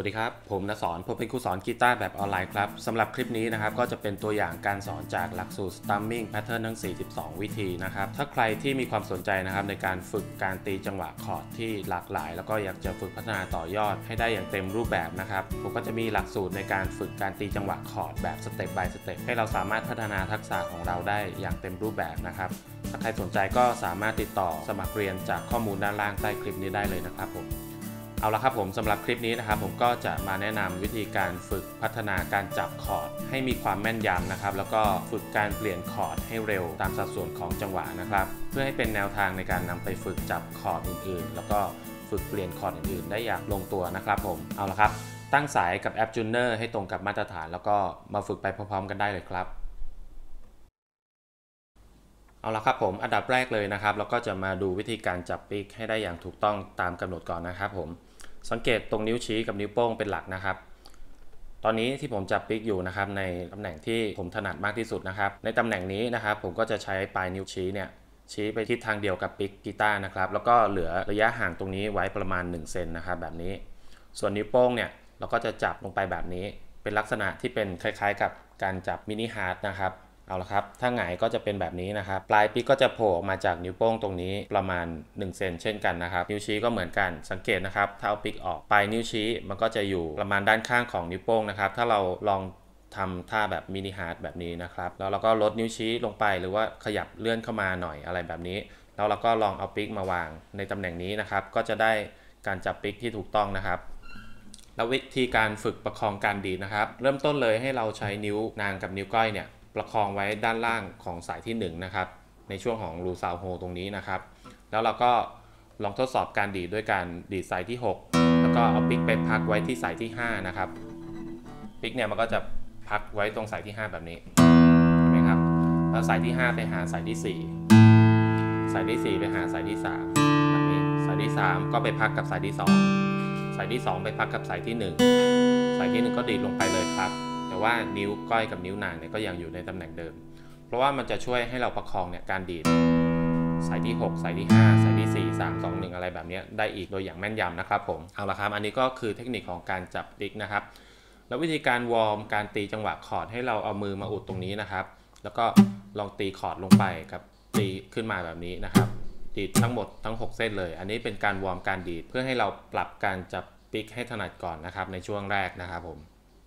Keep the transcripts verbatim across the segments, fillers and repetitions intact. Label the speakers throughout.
Speaker 1: สดีครับผมณสอนผมเป็นครูสอนกีตาร์แบบออนไลน์ครับสำหรับคลิปนี้นะครับก็จะเป็นตัวอย่างการสอนจากหลักสูตร Strumming Pattern ทั้งสี่สิบสองวิธีนะครับถ้าใครที่มีความสนใจนะครับในการฝึกการตีจังหวะคอร์ดที่หลากหลายแล้วก็อยากจะฝึกพัฒนาต่อยอดให้ได้อย่างเต็มรูปแบบนะครับผมก็จะมีหลักสูตรในการฝึกการตีจังหวะคอร์ดแบบสเต็ป by สเต็ปให้เราสามารถพัฒนาทักษะของเราได้อย่างเต็มรูปแบบนะครับถ้าใครสนใจก็สามารถติดต่อสมัครเรียนจากข้อมูลด้านล่างใต้คลิปนี้ได้เลยนะครับผมเอาละครับผมสำหรับคลิปนี้นะครับผมก็จะมาแนะนำวิธีการฝึกพัฒนาการจับคอร์ดให้มีความแม่นยำนะครับแล้วก็ฝึกการเปลี่ยนคอร์ดให้เร็วตามสัดส่วนของจังหวะนะครับเพื่อให้เป็นแนวทางในการนำไปฝึกจับคอร์ดอื่นๆแล้วก็ฝึกเปลี่ยนคอร์ดอื่นๆได้อย่างลงตัวนะครับผมเอาละครับตั้งสายกับแอป Tuner ให้ตรงกับมาตรฐานแล้วก็มาฝึกไปพร้อมๆกันได้เลยครับเอาละครับผมอันดับแรกเลยนะครับเราก็จะมาดูวิธีการจับปิกให้ได้อย่างถูกต้องตามกำหนดก่อนนะครับผมสังเกตตรงนิ้วชี้กับนิ้วโป้งเป็นหลักนะครับตอนนี้ที่ผมจับปิกอยู่นะครับในตำแหน่งที่ผมถนัดมากที่สุดนะครับในตำแหน่งนี้นะครับผมก็จะใช้ปลายนิ้วชี้เนี่ยชี้ไปทิศทางเดียวกับปิกกีตาร์นะครับแล้วก็เหลือระยะห่างตรงนี้ไว้ประมาณหนึ่งเซนนะครับแบบนี้ส่วนนิ้วโป้งเนี่ยเราก็จะจับลงไปแบบนี้เป็นลักษณะที่เป็นคล้ายๆกับการจับมินิฮาร์ทนะครับเอาละครับถ้าหงายก็จะเป็นแบบนี้นะครับปลายปิกก็จะโผล่ออกมาจากนิ้วโป้งตรงนี้ประมาณหนึ่งเซนเช่นกันนะครับนิ้วชี้ก็เหมือนกันสังเกตนะครับถ้าเอาปิกออกปลายนิ้วชี้มันก็จะอยู่ประมาณด้านข้างของนิ้วโป้งนะครับถ้าเราลองทำท่าแบบมินิฮาร์ทแบบนี้นะครับแล้วเราก็ลดนิ้วชี้ลงไปหรือว่าขยับเลื่อนเข้ามาหน่อยอะไรแบบนี้แล้วเราก็ลองเอาปิกมาวางในตำแหน่งนี้นะครับก็จะได้การจับปิกที่ถูกต้องนะครับแล้ววิธีการฝึกประคองการดีดนะครับเริ่มต้นเลยให้เราใช้นิ้วนางกับนิ้วก้อยเนี่ยประคองไว้ด้านล่างของสายที่หนึ่งนะครับในช่วงของรูซาวโฮตรงนี้นะครับแล้วเราก็ลองทดสอบการดีดด้วยการดีดสายที่หกแล้วก็เอาปิกไปพักไว้ที่สายที่ห้านะครับปิกเนี่ยมันก็จะพักไว้ตรงสายที่ห้าแบบนี้เห็นไหมครับแล้วสายที่ห้าไปหาสายที่สี่สายที่สี่ไปหาสายที่สามแบบนี้สายที่สามก็ไปพักกับสายที่สองสายที่สองไปพักกับสายที่หนึ่งสายที่หนึ่งก็ดีดลงไปเลยครับแต่ว่านิ้วก้อยกับนิ้วนางเนี่ยก็ยังอยู่ในตำแหน่งเดิมเพราะว่ามันจะช่วยให้เราประคองเนี่ยการดีดสายที่หกสายที่ห้าสายที่สี่ สาม สอง หนึ่งอะไรแบบนี้ได้อีกโดยอย่างแม่นยำนะครับผมเอาละครับอันนี้ก็คือเทคนิคของการจับปิกนะครับแล้ววิธีการวอร์มการตีจังหวะคอร์ดให้เราเอามือมาอุดตรงนี้นะครับแล้วก็ลองตีคอร์ดลงไปครับตีขึ้นมาแบบนี้นะครับดีดทั้งหมดทั้งหกเส้นเลยอันนี้เป็นการวอร์มการดีดเพื่อให้เราปรับการจับปิกให้ถนัดก่อนนะครับในช่วงแรกนะครับผม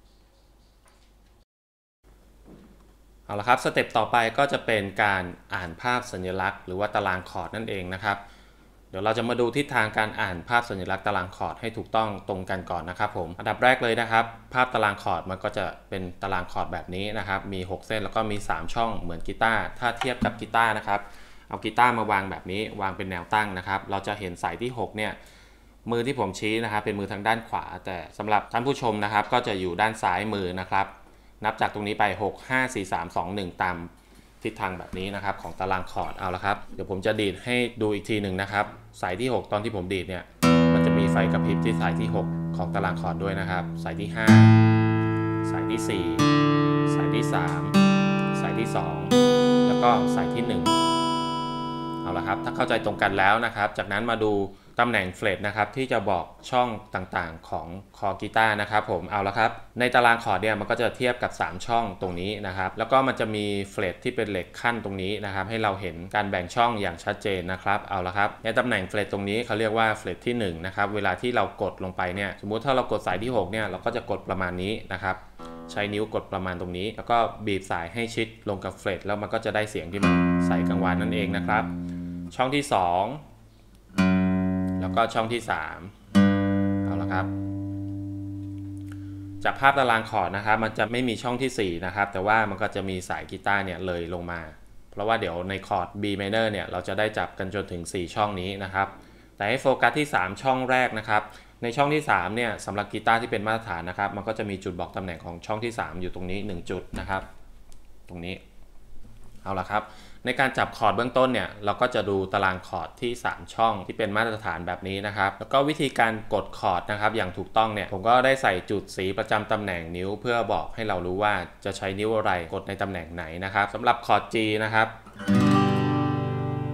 Speaker 1: เอาละครับสเต็ปต่อไปก็จะเป็นการอ่านภาพสัญลักษณ์หรือว่าตารางคอร์ดนั่นเองนะครับเดี๋ยวเราจะมาดูทิศทางการอ่านภาพสัญลักษณ์ตารางคอร์ดให้ถูกต้องตรงกันก่อนนะครับผมอันดับแรกเลยนะครับภาพตารางคอร์ดมันก็จะเป็นตารางคอร์ดแบบนี้นะครับมีหกเส้นแล้วก็มีสามช่องเหมือนกีตาร์ถ้าเทียบกับกีตาร์นะครับเอากีตาร์มาวางแบบนี้วางเป็นแนวตั้งนะครับเราจะเห็นสายที่หกเนี่ยมือที่ผมชี้นะครับเป็นมือทางด้านขวาแต่สำหรับท่านผู้ชมนะครับก็จะอยู่ด้านซ้ายมือนะครับนับจากตรงนี้ไปหก ห้า สี่ สาม สอง หนึ่งตามทิศทางแบบนี้นะครับของตารางคอร์ดเอาละครับเดี๋ยวผมจะดีดให้ดูอีกทีหนึ่งนะครับสายที่หกตอนที่ผมดีดเนี่ยมันจะมีไฟกระพริบที่สายที่หกของตารางคอร์ดด้วยนะครับสายที่ห้าสายที่สี่สายที่สามสายที่สองแล้วก็สายที่หนึ่งเอาละครับถ้าเข้าใจตรงกันแล้วนะครับจากนั้นมาดูตำแหน่งเฟลตนะครับที่จะบอกช่องต่างๆของคอกีตาร์นะครับผมเอาละครับในตารางคอร์ดเนี่ยมันก็จะเทียบกับสามช่องตรงนี้นะครับแล้วก็มันจะมีเฟลตที่เป็นเหล็กขั้นตรงนี้นะครับให้เราเห็นการแบ่งช่องอย่างชัดเจนนะครับเอาละครับในตำแหน่งเฟลตตรงนี้เขาเรียกว่าเฟลตที่หนึ่งนะครับเวลาที่เรากดลงไปเนี่ยสมมุติถ้าเรากดสายที่หกเนี่ยเราก็จะกดประมาณนี้นะครับใช้นิ้วกดประมาณตรงนี้แล้วก็บีบสายให้ชิดลงกับเฟลตแล้วมันก็จะได้เสียงที่มันใส่กังวานนั่นเองนะครับช่องที่สองแล้วก็ช่องที่สามเอาละครับจากภาพตารางคอร์ดนะครับมันจะไม่มีช่องที่สี่นะครับแต่ว่ามันก็จะมีสายกีตาร์เนี่ยเลยลงมาเพราะว่าเดี๋ยวในคอร์ด B minor เนี่ยเราจะได้จับกันจนถึงสี่ช่องนี้นะครับแต่ให้โฟกัสที่สามช่องแรกนะครับในช่องที่สามเนี่ยสำหรับกีตาร์ที่เป็นมาตรฐานนะครับมันก็จะมีจุดบอกตำแหน่งของช่องที่สามอยู่ตรงนี้หนึ่งจุดนะครับตรงนี้เอาละครับในการจับคอร์ดเบื้องต้นเนี่ยเราก็จะดูตารางคอร์ดที่สามช่องที่เป็นมาตรฐานแบบนี้นะครับแล้วก็วิธีการกดคอร์ดนะครับอย่างถูกต้องเนี่ยผมก็ได้ใส่จุดสีประจำตำแหน่งนิ้วเพื่อบอกให้เรารู้ว่าจะใช้นิ้วอะไรกดในตำแหน่งไหนนะครับสำหรับคอร์ด G นะครับ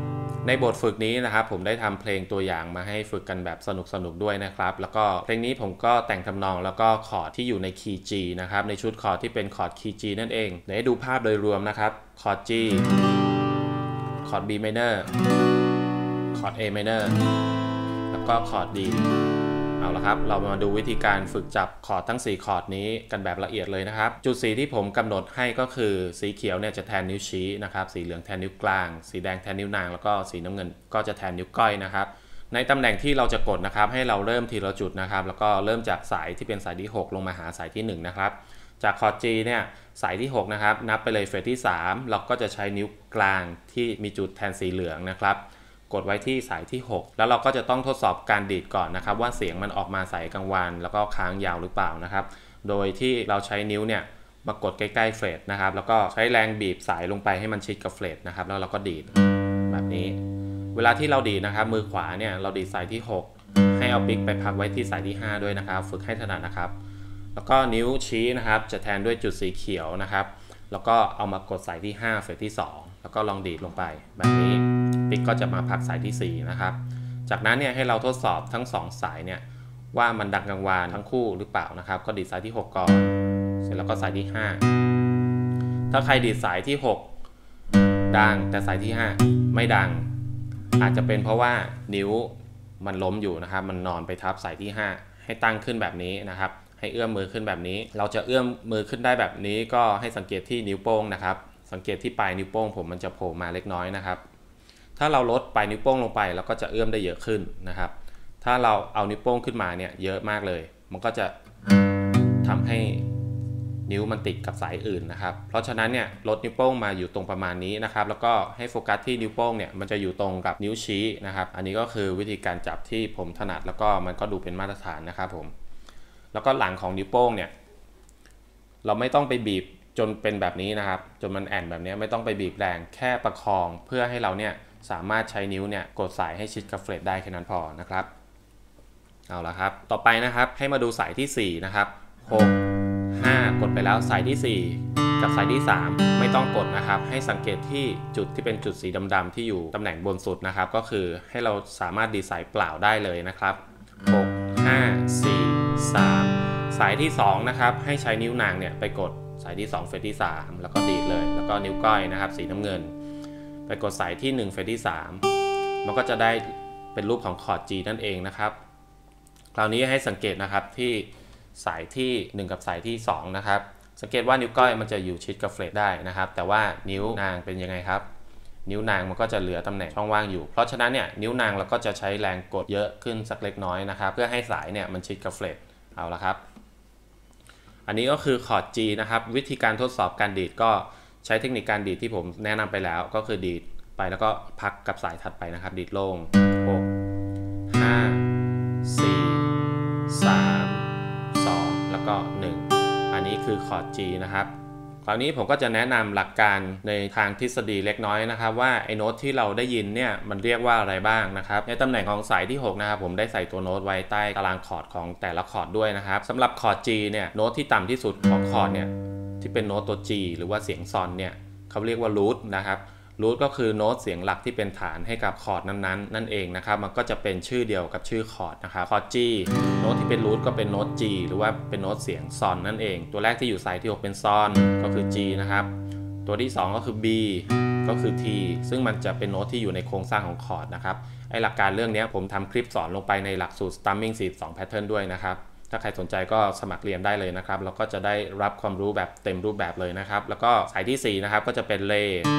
Speaker 1: ในบทฝึกนี้นะครับผมได้ทำเพลงตัวอย่างมาให้ฝึกกันแบบสนุกๆด้วยนะครับแล้วก็เพลงนี้ผมก็แต่งทำนองแล้วก็คอร์ดที่อยู่ในคีย์ G นะครับในชุดคอร์ดที่เป็นคอร์ดคีย์ G นั่นเองเดี๋ยวให้ดูภาพโดยรวมนะครับคอร์ด G คอร์ด B minor คอร์ด A minor แล้วก็คอร์ด D เอาละครับเรามาดูวิธีการฝึกจับคอร์ดทั้งสี่คอร์ดนี้กันแบบละเอียดเลยนะครับจุดสีที่ผมกำหนดให้ก็คือสีเขียวเนี่ยจะแทนนิ้วชี้นะครับสีเหลืองแทนนิ้วกลางสีแดงแทนนิ้วนางแล้วก็สีน้ำเงินก็จะแทนนิ้วก้อยนะครับในตำแหน่งที่เราจะกดนะครับให้เราเริ่มทีละจุดนะครับแล้วก็เริ่มจากสายที่เป็นสายที่หกลงมาหาสายที่หนึ่งนะครับจากคอร์ด G เนี่ยสายที่หกนะครับนับไปเลยเฟรตที่สามเราก็จะใช้นิ้วกลางที่มีจุดแทนสีเหลืองนะครับกดไว้ที่สายที่หกแล้วเราก็จะต้องทดสอบการดีดก่อนนะครับว่าเสียงมันออกมาสายกลางวันแล้วก็ค้างยาวหรือเปล่านะครับโดยที่เราใช้นิ้วเนี่ยมากดใกล้ๆเฟรตนะครับแล้วก็ใช้แรงบีบสายลงไปให้มันชิดกับเฟรตนะครับแล้วเราก็ดีดแบบนี้เวลาที่เราดีดนะครับมือขวาเนี่ยเราดีดสายที่หกให้เอาปิกไปพักไว้ที่สายที่ห้าด้วยนะครับฝึกให้ถนัดนะครับแล้วก็นิ้วชี้นะครับจะแทนด้วยจุดสีเขียวนะครับแล้วก็เอามากดสายที่ห้าเฟรตที่สองแล้วก็ลองดีดลงไปแบบนี้ปิกก็จะมาพักสายที่สี่นะครับจากนั้นเนี่ยให้เราทดสอบทั้งสองสายเนี่ยว่ามันดังกังวานทั้งคู่หรือเปล่านะครับก็ดีดสายที่หกก่อนเสร็จแล้วก็สายที่ห้าถ้าใครดีดสายที่หกดังแต่สายที่ห้าไม่ดังอาจจะเป็นเพราะว่านิ้วมันล้มอยู่นะครับมันนอนไปทับสายที่ห้าให้ตั้งขึ้นแบบนี้นะครับให้เอื้อมมือขึ้นแบบนี้เราจะเอื้อมมือขึ้นได้แบบนี้ก็ให้สังเกตที่นิ้วโป้งนะครับสังเกตที่ปลายนิ้วโป้งผมมันจะโผล่มาเล็กน้อยนะครับถ้าเราลดปลายนิ้วโป้งลงไปเราก็จะเอื้อมได้เยอะขึ้นนะครับถ้าเราเอานิ้วโป้งขึ้นมาเนี่ยเยอะมากเลยมันก็จะทำให้นิ้วมันติดกับสายอื่นนะครับเพราะฉะนั้นเนี่ยลดนิ้วโป้งมาอยู่ตรงประมาณนี้นะครับแล้วก็ให้โฟกัสที่นิ้วโป้งเนี่ยมันจะอยู่ตรงกับนิ้วชี้นะครับอันนี้ก็คือวิธีการจับที่ผมถนัดแล้วก็มันก็ดูเป็นมาตรฐานนะครับผมแล้วก็หลังของนิ้วโป้งเนี่ยเราไม่ต้องไปบีบจนเป็นแบบนี้นะครับจนมันแอนแบบนี้ไม่ต้องไปบีบแรงแค่ประคองเพื่อให้เราเนี่ยสามารถใช้นิ้วเนี่ยกดสายให้ชิดกับเฟรตได้แค่นั้นพอนะครับเอาละครับต่อไปนะครับให้มาดูสายที่สี่นะครับหก ห้ากดไปแล้วสายที่สี่กับสายที่สามไม่ต้องกดนะครับให้สังเกตที่จุดที่เป็นจุดสีดำๆที่อยู่ตำแหน่งบนสุดนะครับก็คือให้เราสามารถดีดสายเปล่าได้เลยนะครับหก ห้า สี่ สามสายที่สองนะครับให้ใช้นิ้วนางเนี่ยไปกดสายที่สองเฟรตที่สามแล้วก็ดีดเลยแล้วก็นิ้วก้อยนะครับสีน้ำเงินไปกดสายที่หนึ่งเฟรตที่สามมันก็จะได้เป็นรูปของคอร์ด G นั่นเองนะครับคราวนี้ให้สังเกตนะครับที่สายที่หนึ่งกับสายที่สองนะครับสังเกตว่านิ้วก้อยมันจะอยู่ชิดกับเฟรตได้นะครับแต่ว่านิ้วนางเป็นยังไงครับนิ้วนางมันก็จะเหลือตำแหน่งช่องว่างอยู่เพราะฉะนั้นเนี่ยนิ้วนางเราก็จะใช้แรงกดเยอะขึ้นสักเล็กน้อยนะครับเพื่อให้สายเนี่ยมันชิดกับเฟรตเอาละครับอันนี้ก็คือคอร์ด G นะครับวิธีการทดสอบการดีดก็ใช้เทคนิคการดีดที่ผมแนะนำไปแล้วก็คือดีดไปแล้วก็พักกับสายถัดไปนะครับดีดลงหก ห้า สี่ สาม สองแล้วก็หนึ่งอันนี้คือคอร์ด G นะครับคราวนี้ผมก็จะแนะนำหลักการในทางทฤษฎีเล็กน้อยนะครับว่าไอ้โน้ตที่เราได้ยินเนี่ยมันเรียกว่าอะไรบ้างนะครับในตำแหน่งของสายที่หกนะครับผมได้ใส่ตัวโน้ตไว้ใต้ตารางคอร์ดของแต่ละคอร์ดด้วยนะครับสำหรับคอร์ด G เนี่ยโน้ตที่ต่ำที่สุดของคอร์ดเนี่ยที่เป็นโน้ตตัว G หรือว่าเสียงซอนเนี่ยเขาเรียกว่ารูทนะครับรูทก็คือโน้ตเสียงหลักที่เป็นฐานให้กับคอร์ดนั้นๆนั่นเองนะครับมันก็จะเป็นชื่อเดียวกับชื่อคอร์ดนะครับคอร์ด G โน้ตที่เป็นรูทก็เป็นโน้ต G หรือว่าเป็นโน้ตเสียงซอนนั่นเองตัวแรกที่อยู่สายที่หกเป็นซอนก็คือ G นะครับตัวที่สองก็คือ B ก็คือ T ซึ่งมันจะเป็นโน้ตที่อยู่ในโครงสร้างของคอร์ดนะครับไอหลักการเรื่องนี้ผมทำคลิปสอนลงไปในหลักสูตร Strumming สี่สิบสอง Pattern ด้วยนะครับถ้าใครสนใจก็สมัครเรียนได้เลยนะครับแล้วก็จะได้รับความรู้แบบเต็มรูปแบบเลยนะครับแล้วก็สายที่สี่นะครับก็จะเป็นเล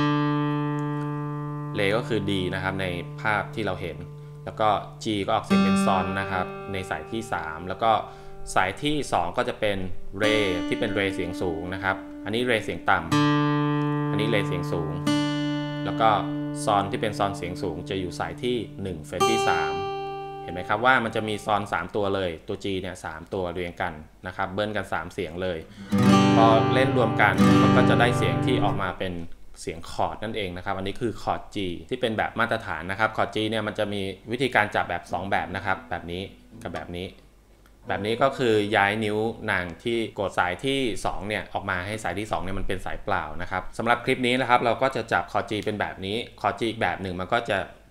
Speaker 1: เลก็คือ D นะครับในภาพที่เราเห็นแล้วก็ G ก็ออกเสียงเป็นซอนนะครับในสายที่สามแล้วก็สายที่สองก็จะเป็นเรที่เป็นเรเสียงสูงนะครับอันนี้เรเสียงต่ำอันนี้เรเสียงสูงแล้วก็ซอนที่เป็นซอนเสียงสูงจะอยู่สายที่หนึ่งเฟรตที่สามเห็นไหมครับว่ามันจะมีซอนสามตัวเลยตัว G เนี่ยสามตัวเรียงกันนะครับเบิ้ลกันสามเสียงเลยพอเล่นรวมกันมันก็จะได้เสียงที่ออกมาเป็นเสียงคอร์ดนั่นเองนะครับอันนี้คือคอร์ด G ที่เป็นแบบมาตรฐานนะครับคอร์ด G เนี่ยมันจะมีวิธีการจับแบบสองแบบนะครับแบบนี้กับแบบนี้แบบนี้ก็คือย้ายนิ้วนางที่กดสายที่สองเนี่ยออกมาให้สายที่สองเนี่ยมันเป็นสายเปล่านะครับสำหรับคลิปนี้นะครับเราก็จะจับคอร์ด G เป็นแบบนี้คอร์ด G อีกแบบหนึ่งมันก็จะ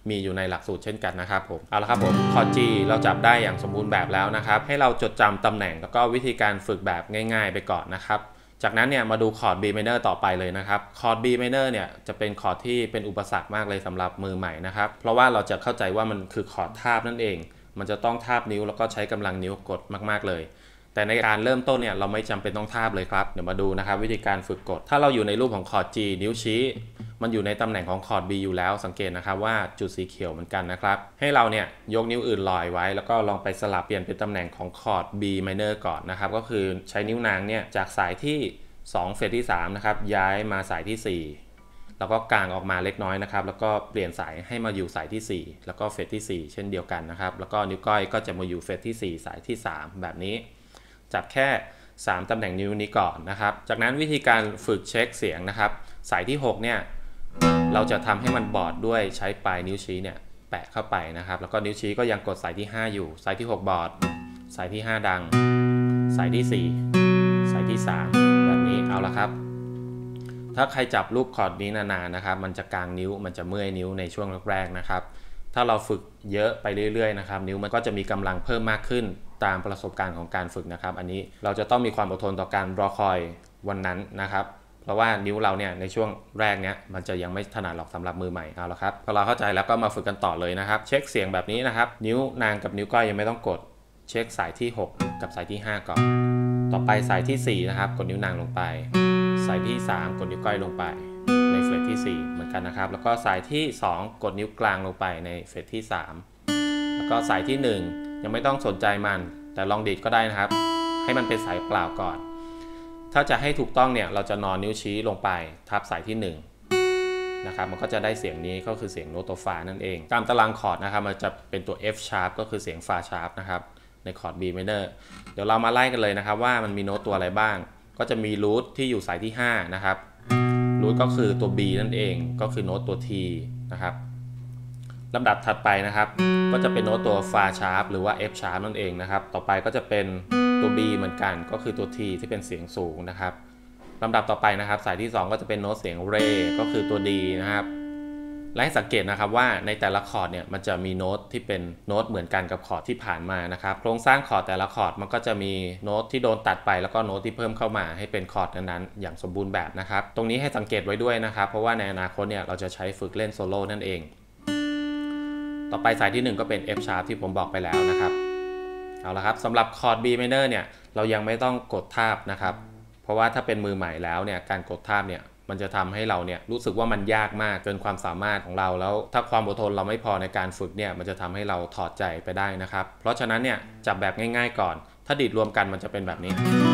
Speaker 1: มีอยู่ในหลักสูตรเช่นกันนะครับผมเอาละครับผมคอร์ด G เราจับได้อย่างสมบูรณ์แบบแล้วนะครับให้เราจดจำตำแหน่งแล้วก็วิธีการฝึกแบบง่ายๆไปก่อนนะครับจากนั้นเนี่ยมาดูคอร์ด B minor ต่อไปเลยนะครับคอร์ด B minor เนี่ยจะเป็นคอร์ดที่เป็นอุปสรรคมากเลยสำหรับมือใหม่นะครับเพราะว่าเราจะเข้าใจว่ามันคือคอร์ดทาบนั่นเองมันจะต้องทาบนิ้วแล้วก็ใช้กำลังนิ้วกดมากๆเลยแต่ในการเริ่มต้นเนี่ยเราไม่จำเป็นต้องทาบเลยครับเดี๋ยวมาดูนะครับวิธีการฝึกกดถ้าเราอยู่ในรูปของคอร์ด G นิ้วชี้มันอยู่ในตำแหน่งของคอร์ด B อยู่แล้วสังเกตนะครับว่าจุดสีเขียวเหมือนกันนะครับให้เราเนี่ยยกนิ้วอื่นลอยไว้แล้วก็ลองไปสลับเปลี่ยนเป็นตำแหน่งของคอร์ด B minor ก่อนนะครับก็คือใช้นิ้วนางเนี่ยจากสายที่สองเฟรตที่สามนะครับย้ายมาสายที่สี่แล้วก็กางออกมาเล็กน้อยนะครับแล้วก็เปลี่ยนสายให้มาอยู่สายที่สี่แล้วก็เฟรตที่สี่เช่นเดียวกันนะครับแล้วก็นิ้วก้อยก็จะมาอยู่เฟรตที่สี่สายที่สามแบบนี้จับแค่สามตำแหน่งนิ้วนี้ก่อนนะครับจากนั้นวิธีการฝึกเช็คเสียงนะครับสายที่หกเนี่ยเราจะทำให้มันบอดด้วยใช้ปลายนิ้วชี้เนี่ยแปะเข้าไปนะครับแล้วก็นิ้วชี้ก็ยังกดสายที่ห้าอยู่สายที่หกบอดสายที่ห้าดังสายที่สี่สายที่สามแบบนี้เอาละครับถ้าใครจับลูกคอร์ดนี้นานๆนะครับมันจะกางนิ้วมันจะเมื่อยนิ้วในช่วงแรกๆนะครับถ้าเราฝึกเยอะไปเรื่อยๆนะครับนิ้วมันก็จะมีกำลังเพิ่มมากขึ้นตามประสบการณ์ของการฝึกนะครับอันนี้เราจะต้องมีความอดทนต่อการรอคอยวันนั้นนะครับเพราะว่านิ้วเราเนี่ยในช่วงแรกเนี้ยมันจะยังไม่ถนัดหรอกสำหรับมือใหม่เอาละครับพอเราเข้าใจแล้วก็มาฝึกกันต่อเลยนะครับเช็คเสียงแบบนี้นะครับนิ้วนางกับนิ้วก้อยยังไม่ต้องกดเช็คสายที่หกกับสายที่ห้าก่อนต่อไปสายที่สี่นะครับกดนิ้วนางลงไปสายที่สามกดนิ้วก้อยลงไปในเฟรตที่สี่เหมือนกันนะครับแล้วก็สายที่สองกดนิ้วกลางลงไปในเฟรตที่สามแล้วก็สายที่หนึ่งยังไม่ต้องสนใจมันแต่ลองดีดก็ได้นะครับให้มันเป็นสายเปล่าก่อนถ้าจะให้ถูกต้องเนี่ยเราจะนอนนิ้วชี้ลงไปทับสายที่หนึ่งนะครับมันก็จะได้เสียงนี้ก็คือเสียงโน้ตตัวฟานั่นเองตามตารางคอร์ดนะครับมันจะเป็นตัว F sharp ก็คือเสียงฟา sharp นะครับในคอร์ด B minor เดี๋ยวเรามาไล่กันเลยนะครับว่ามันมีโน้ตตัวอะไรบ้างก็จะมีรูทที่อยู่สายที่ห้านะครับรูทก็คือตัว B นั่นเองก็คือโน้ตตัว T นะครับลำดับถัดไปนะครับก็จะเป็นโน้ตตัวฟา sharp หรือว่า F sharp นั่นเองนะครับต่อไปก็จะเป็นตัว B เหมือนกันก็คือตัว T ที่เป็นเสียงสูงนะครับลำดับต่อไปนะครับสายที่สองก็จะเป็นโน้ตเสียงเรก็คือตัว D นะครับและให้สังเกตนะครับว่าในแต่ละคอร์ดเนี่ยมันจะมีโน้ตที่เป็นโน้ตเหมือนกันกับคอร์ดที่ผ่านมานะครับโครงสร้างคอร์ดแต่ละคอร์ดมันก็จะมีโน้ตที่โดนตัดไปแล้วก็โน้ตที่เพิ่มเข้ามาให้เป็นคอร์ดนั้นๆอย่างสมบูรณ์แบบนะครับตรงนี้ให้สังเกตไว้ด้วยนะครับเพราะว่าในอนาคตเนี่ยเราจะใช้ฝึกเล่นโซโล่นั่นเองต่อไปสายที่หนึ่งก็เป็น F sharp ที่ผมบอกไปแล้วนะครับเอาละครับสำหรับคอร์ด B minor เนี่ยเรายังไม่ต้องกดทาบนะครับเพราะว่าถ้าเป็นมือใหม่แล้วเนี่ยการกดทาบเนี่ยมันจะทำให้เราเนี่ยรู้สึกว่ามันยากมากเกินความสามารถของเราแล้วถ้าความอดทนเราไม่พอในการฝึกเนี่ยมันจะทำให้เราถอดใจไปได้นะครับเพราะฉะนั้นเนี่ยจับแบบง่ายๆก่อนถ้าดีดรวมกันมันจะเป็นแบบนี้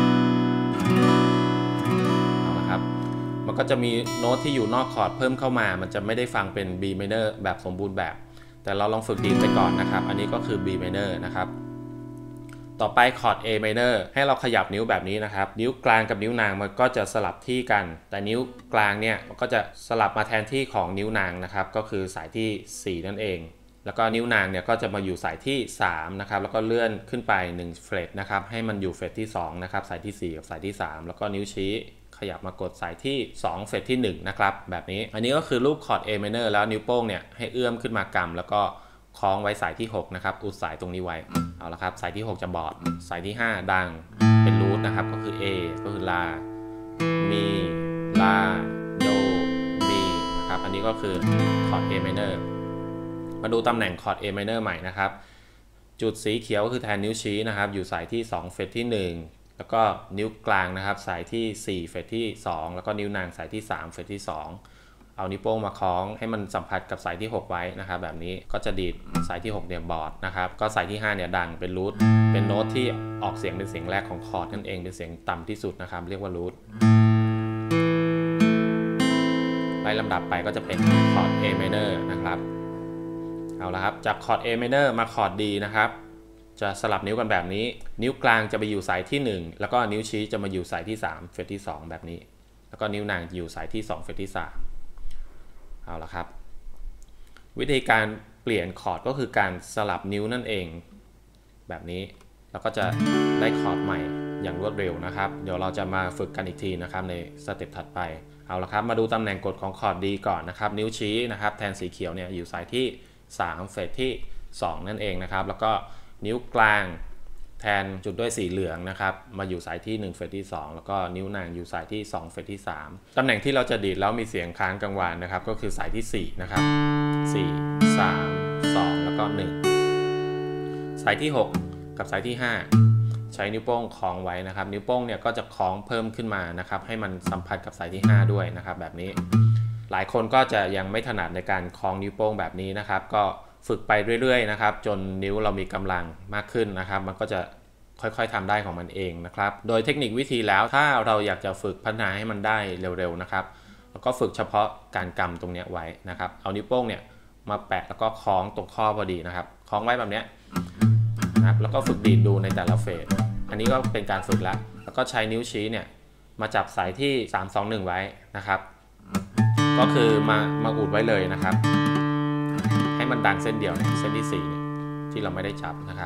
Speaker 1: เอาละครับมันก็จะมีโน้ตที่อยู่นอกคอร์ดเพิ่มเข้ามามันจะไม่ได้ฟังเป็น B minor แบบสมบูรณ์แบบแต่เราลองฝึกดีดไปก่อนนะครับอันนี้ก็คือ B minor นะครับต่อไปคอร์ด A minor ให้เราขยับนิ้วแบบนี้นะครับนิ้วกลางกับนิ้วนางมันก็จะสลับที่กันแต่นิ้วกลางเนี่ยมันก็จะสลับมาแทนที่ของนิ้วนางนะครับก็คือสายที่สี่นั่นเองแล้วก็นิ้วนางเนี่ยก็จะมาอยู่สายที่สามนะครับแล้วก็เลื่อนขึ้นไปหนึ่งเฟรตนะครับให้มันอยู่เฟรตที่สองนะครับสายที่สี่กับสายที่สามแล้วก็นิ้วชี้ขยับมากดสายที่สองเฟรตที่หนึ่งนะครับแบบนี้อันนี้ก็คือรูปคอร์ด A minor แล้วนิ้วโป้งเนี่ยให้เอื้อมขึ้นมากำแล้วก็คล้องไว้สายที่หกนะครับอุดสายตรงนี้ไว้เอาละครับสายที่หกจะบอดสายที่ห้าดังเป็นรูทนะครับก็คือ A ก็คือลามีลาโดมีนะครับอันนี้ก็คือคอร์ด A minor มาดูตำแหน่งคอร์ด A minor ใหม่นะครับจุดสีเขียวก็คือแทนนิ้วชี้นะครับอยู่สายที่สองเฟรตที่หนึ่งแล้วก็นิ้วกลางนะครับสายที่สี่เฟรตที่สองแล้วก็นิ้วนางสายที่สามเฟรตที่สองเอานิ้วโป้งมาคล้องให้มันสัมผัสกับสายที่หกไว้นะครับแบบนี้ก็จะดีดสายที่หกเนี่ยบอดนะครับก็สายที่ห้าเนี่ยดังเป็นรูทเป็นโน้ตที่ออกเสียงเป็นเสียงแรกของคอร์ดนั่นเองเป็นเสียงต่ำที่สุดนะครับเรียกว่ารูทไล่ลำดับไปก็จะเป็นคอร์ด A minor นะครับเอาละครับจากคอร์ด A minor มาคอร์ด D นะครับจะสลับนิ้วกันแบบนี้นิ้วกลางจะไปอยู่สายที่หนึ่งแล้วก็นิ้วชี้จะมาอยู่สายที่สามเฟรตที่สองแบบนี้แล้วก็นิ้วนางอยู่สายที่สองเฟรตที่สามเอาละครับวิธีการเปลี่ยนคอร์ดก็คือการสลับนิ้วนั่นเองแบบนี้แล้วก็จะได้คอร์ดใหม่อย่างรวดเร็วนะครับเดี๋ยวเราจะมาฝึกกันอีกทีนะครับในสเต็ปถัดไปเอาละครับมาดูตำแหน่งกดของคอร์ด D ก่อนนะครับนิ้วชี้นะครับแทนสีเขียวเนี่ยอยู่สายที่สามเฟสที่สองนั่นเองนะครับแล้วก็นิ้วกลางแทนจุดด้วยสีเหลืองนะครับมาอยู่สายที่หนึ่งเฟสที่สองแล้วก็นิ้วนางอยู่สายที่สองเฟสที่สามตำแหน่งที่เราจะดีดแล้วมีเสียงค้างกังวานนะครับก็คือสายที่สี่นะครับสี่ สาม สองแล้วก็หนึ่งสายที่หกกับสายที่ห้าใช้นิ้วโป้งคล้องไว้นะครับนิ้วโป้งเนี่ยก็จะคล้องเพิ่มขึ้นมานะครับให้มันสัมผัสกับสายที่ห้าด้วยนะครับแบบนี้หลายคนก็จะยังไม่ถนัดในการคล้องนิ้วโป้งแบบนี้นะครับก็ฝึกไปเรื่อยๆนะครับจนนิ้วเรามีกำลังมากขึ้นนะครับมันก็จะค่อยๆทำได้ของมันเองนะครับโดยเทคนิควิธีแล้วถ้าเราอยากจะฝึกพัฒนาให้มันได้เร็วๆนะครับแล้วก็ฝึกเฉพาะการกำตรงนี้ไว้นะครับเอานิ้วโป้งเนี่ยมาแปะแล้วก็คล้องตรงข้อพอดีนะครับคล้องไว้แบบนี้นะครับแล้วก็ฝึกดีดดูในแต่ละเฟสอันนี้ก็เป็นการฝึกแล้วแล้วก็ใช้นิ้วชี้เนี่ยมาจับสายที่สาม สอง หนึ่งไว้นะครับก็คือมามาอุดไว้เลยนะครับให้มันดังเส้นเดียวเส้นที่สี่เนี่ยที่เราไม่ได้จับนะครับ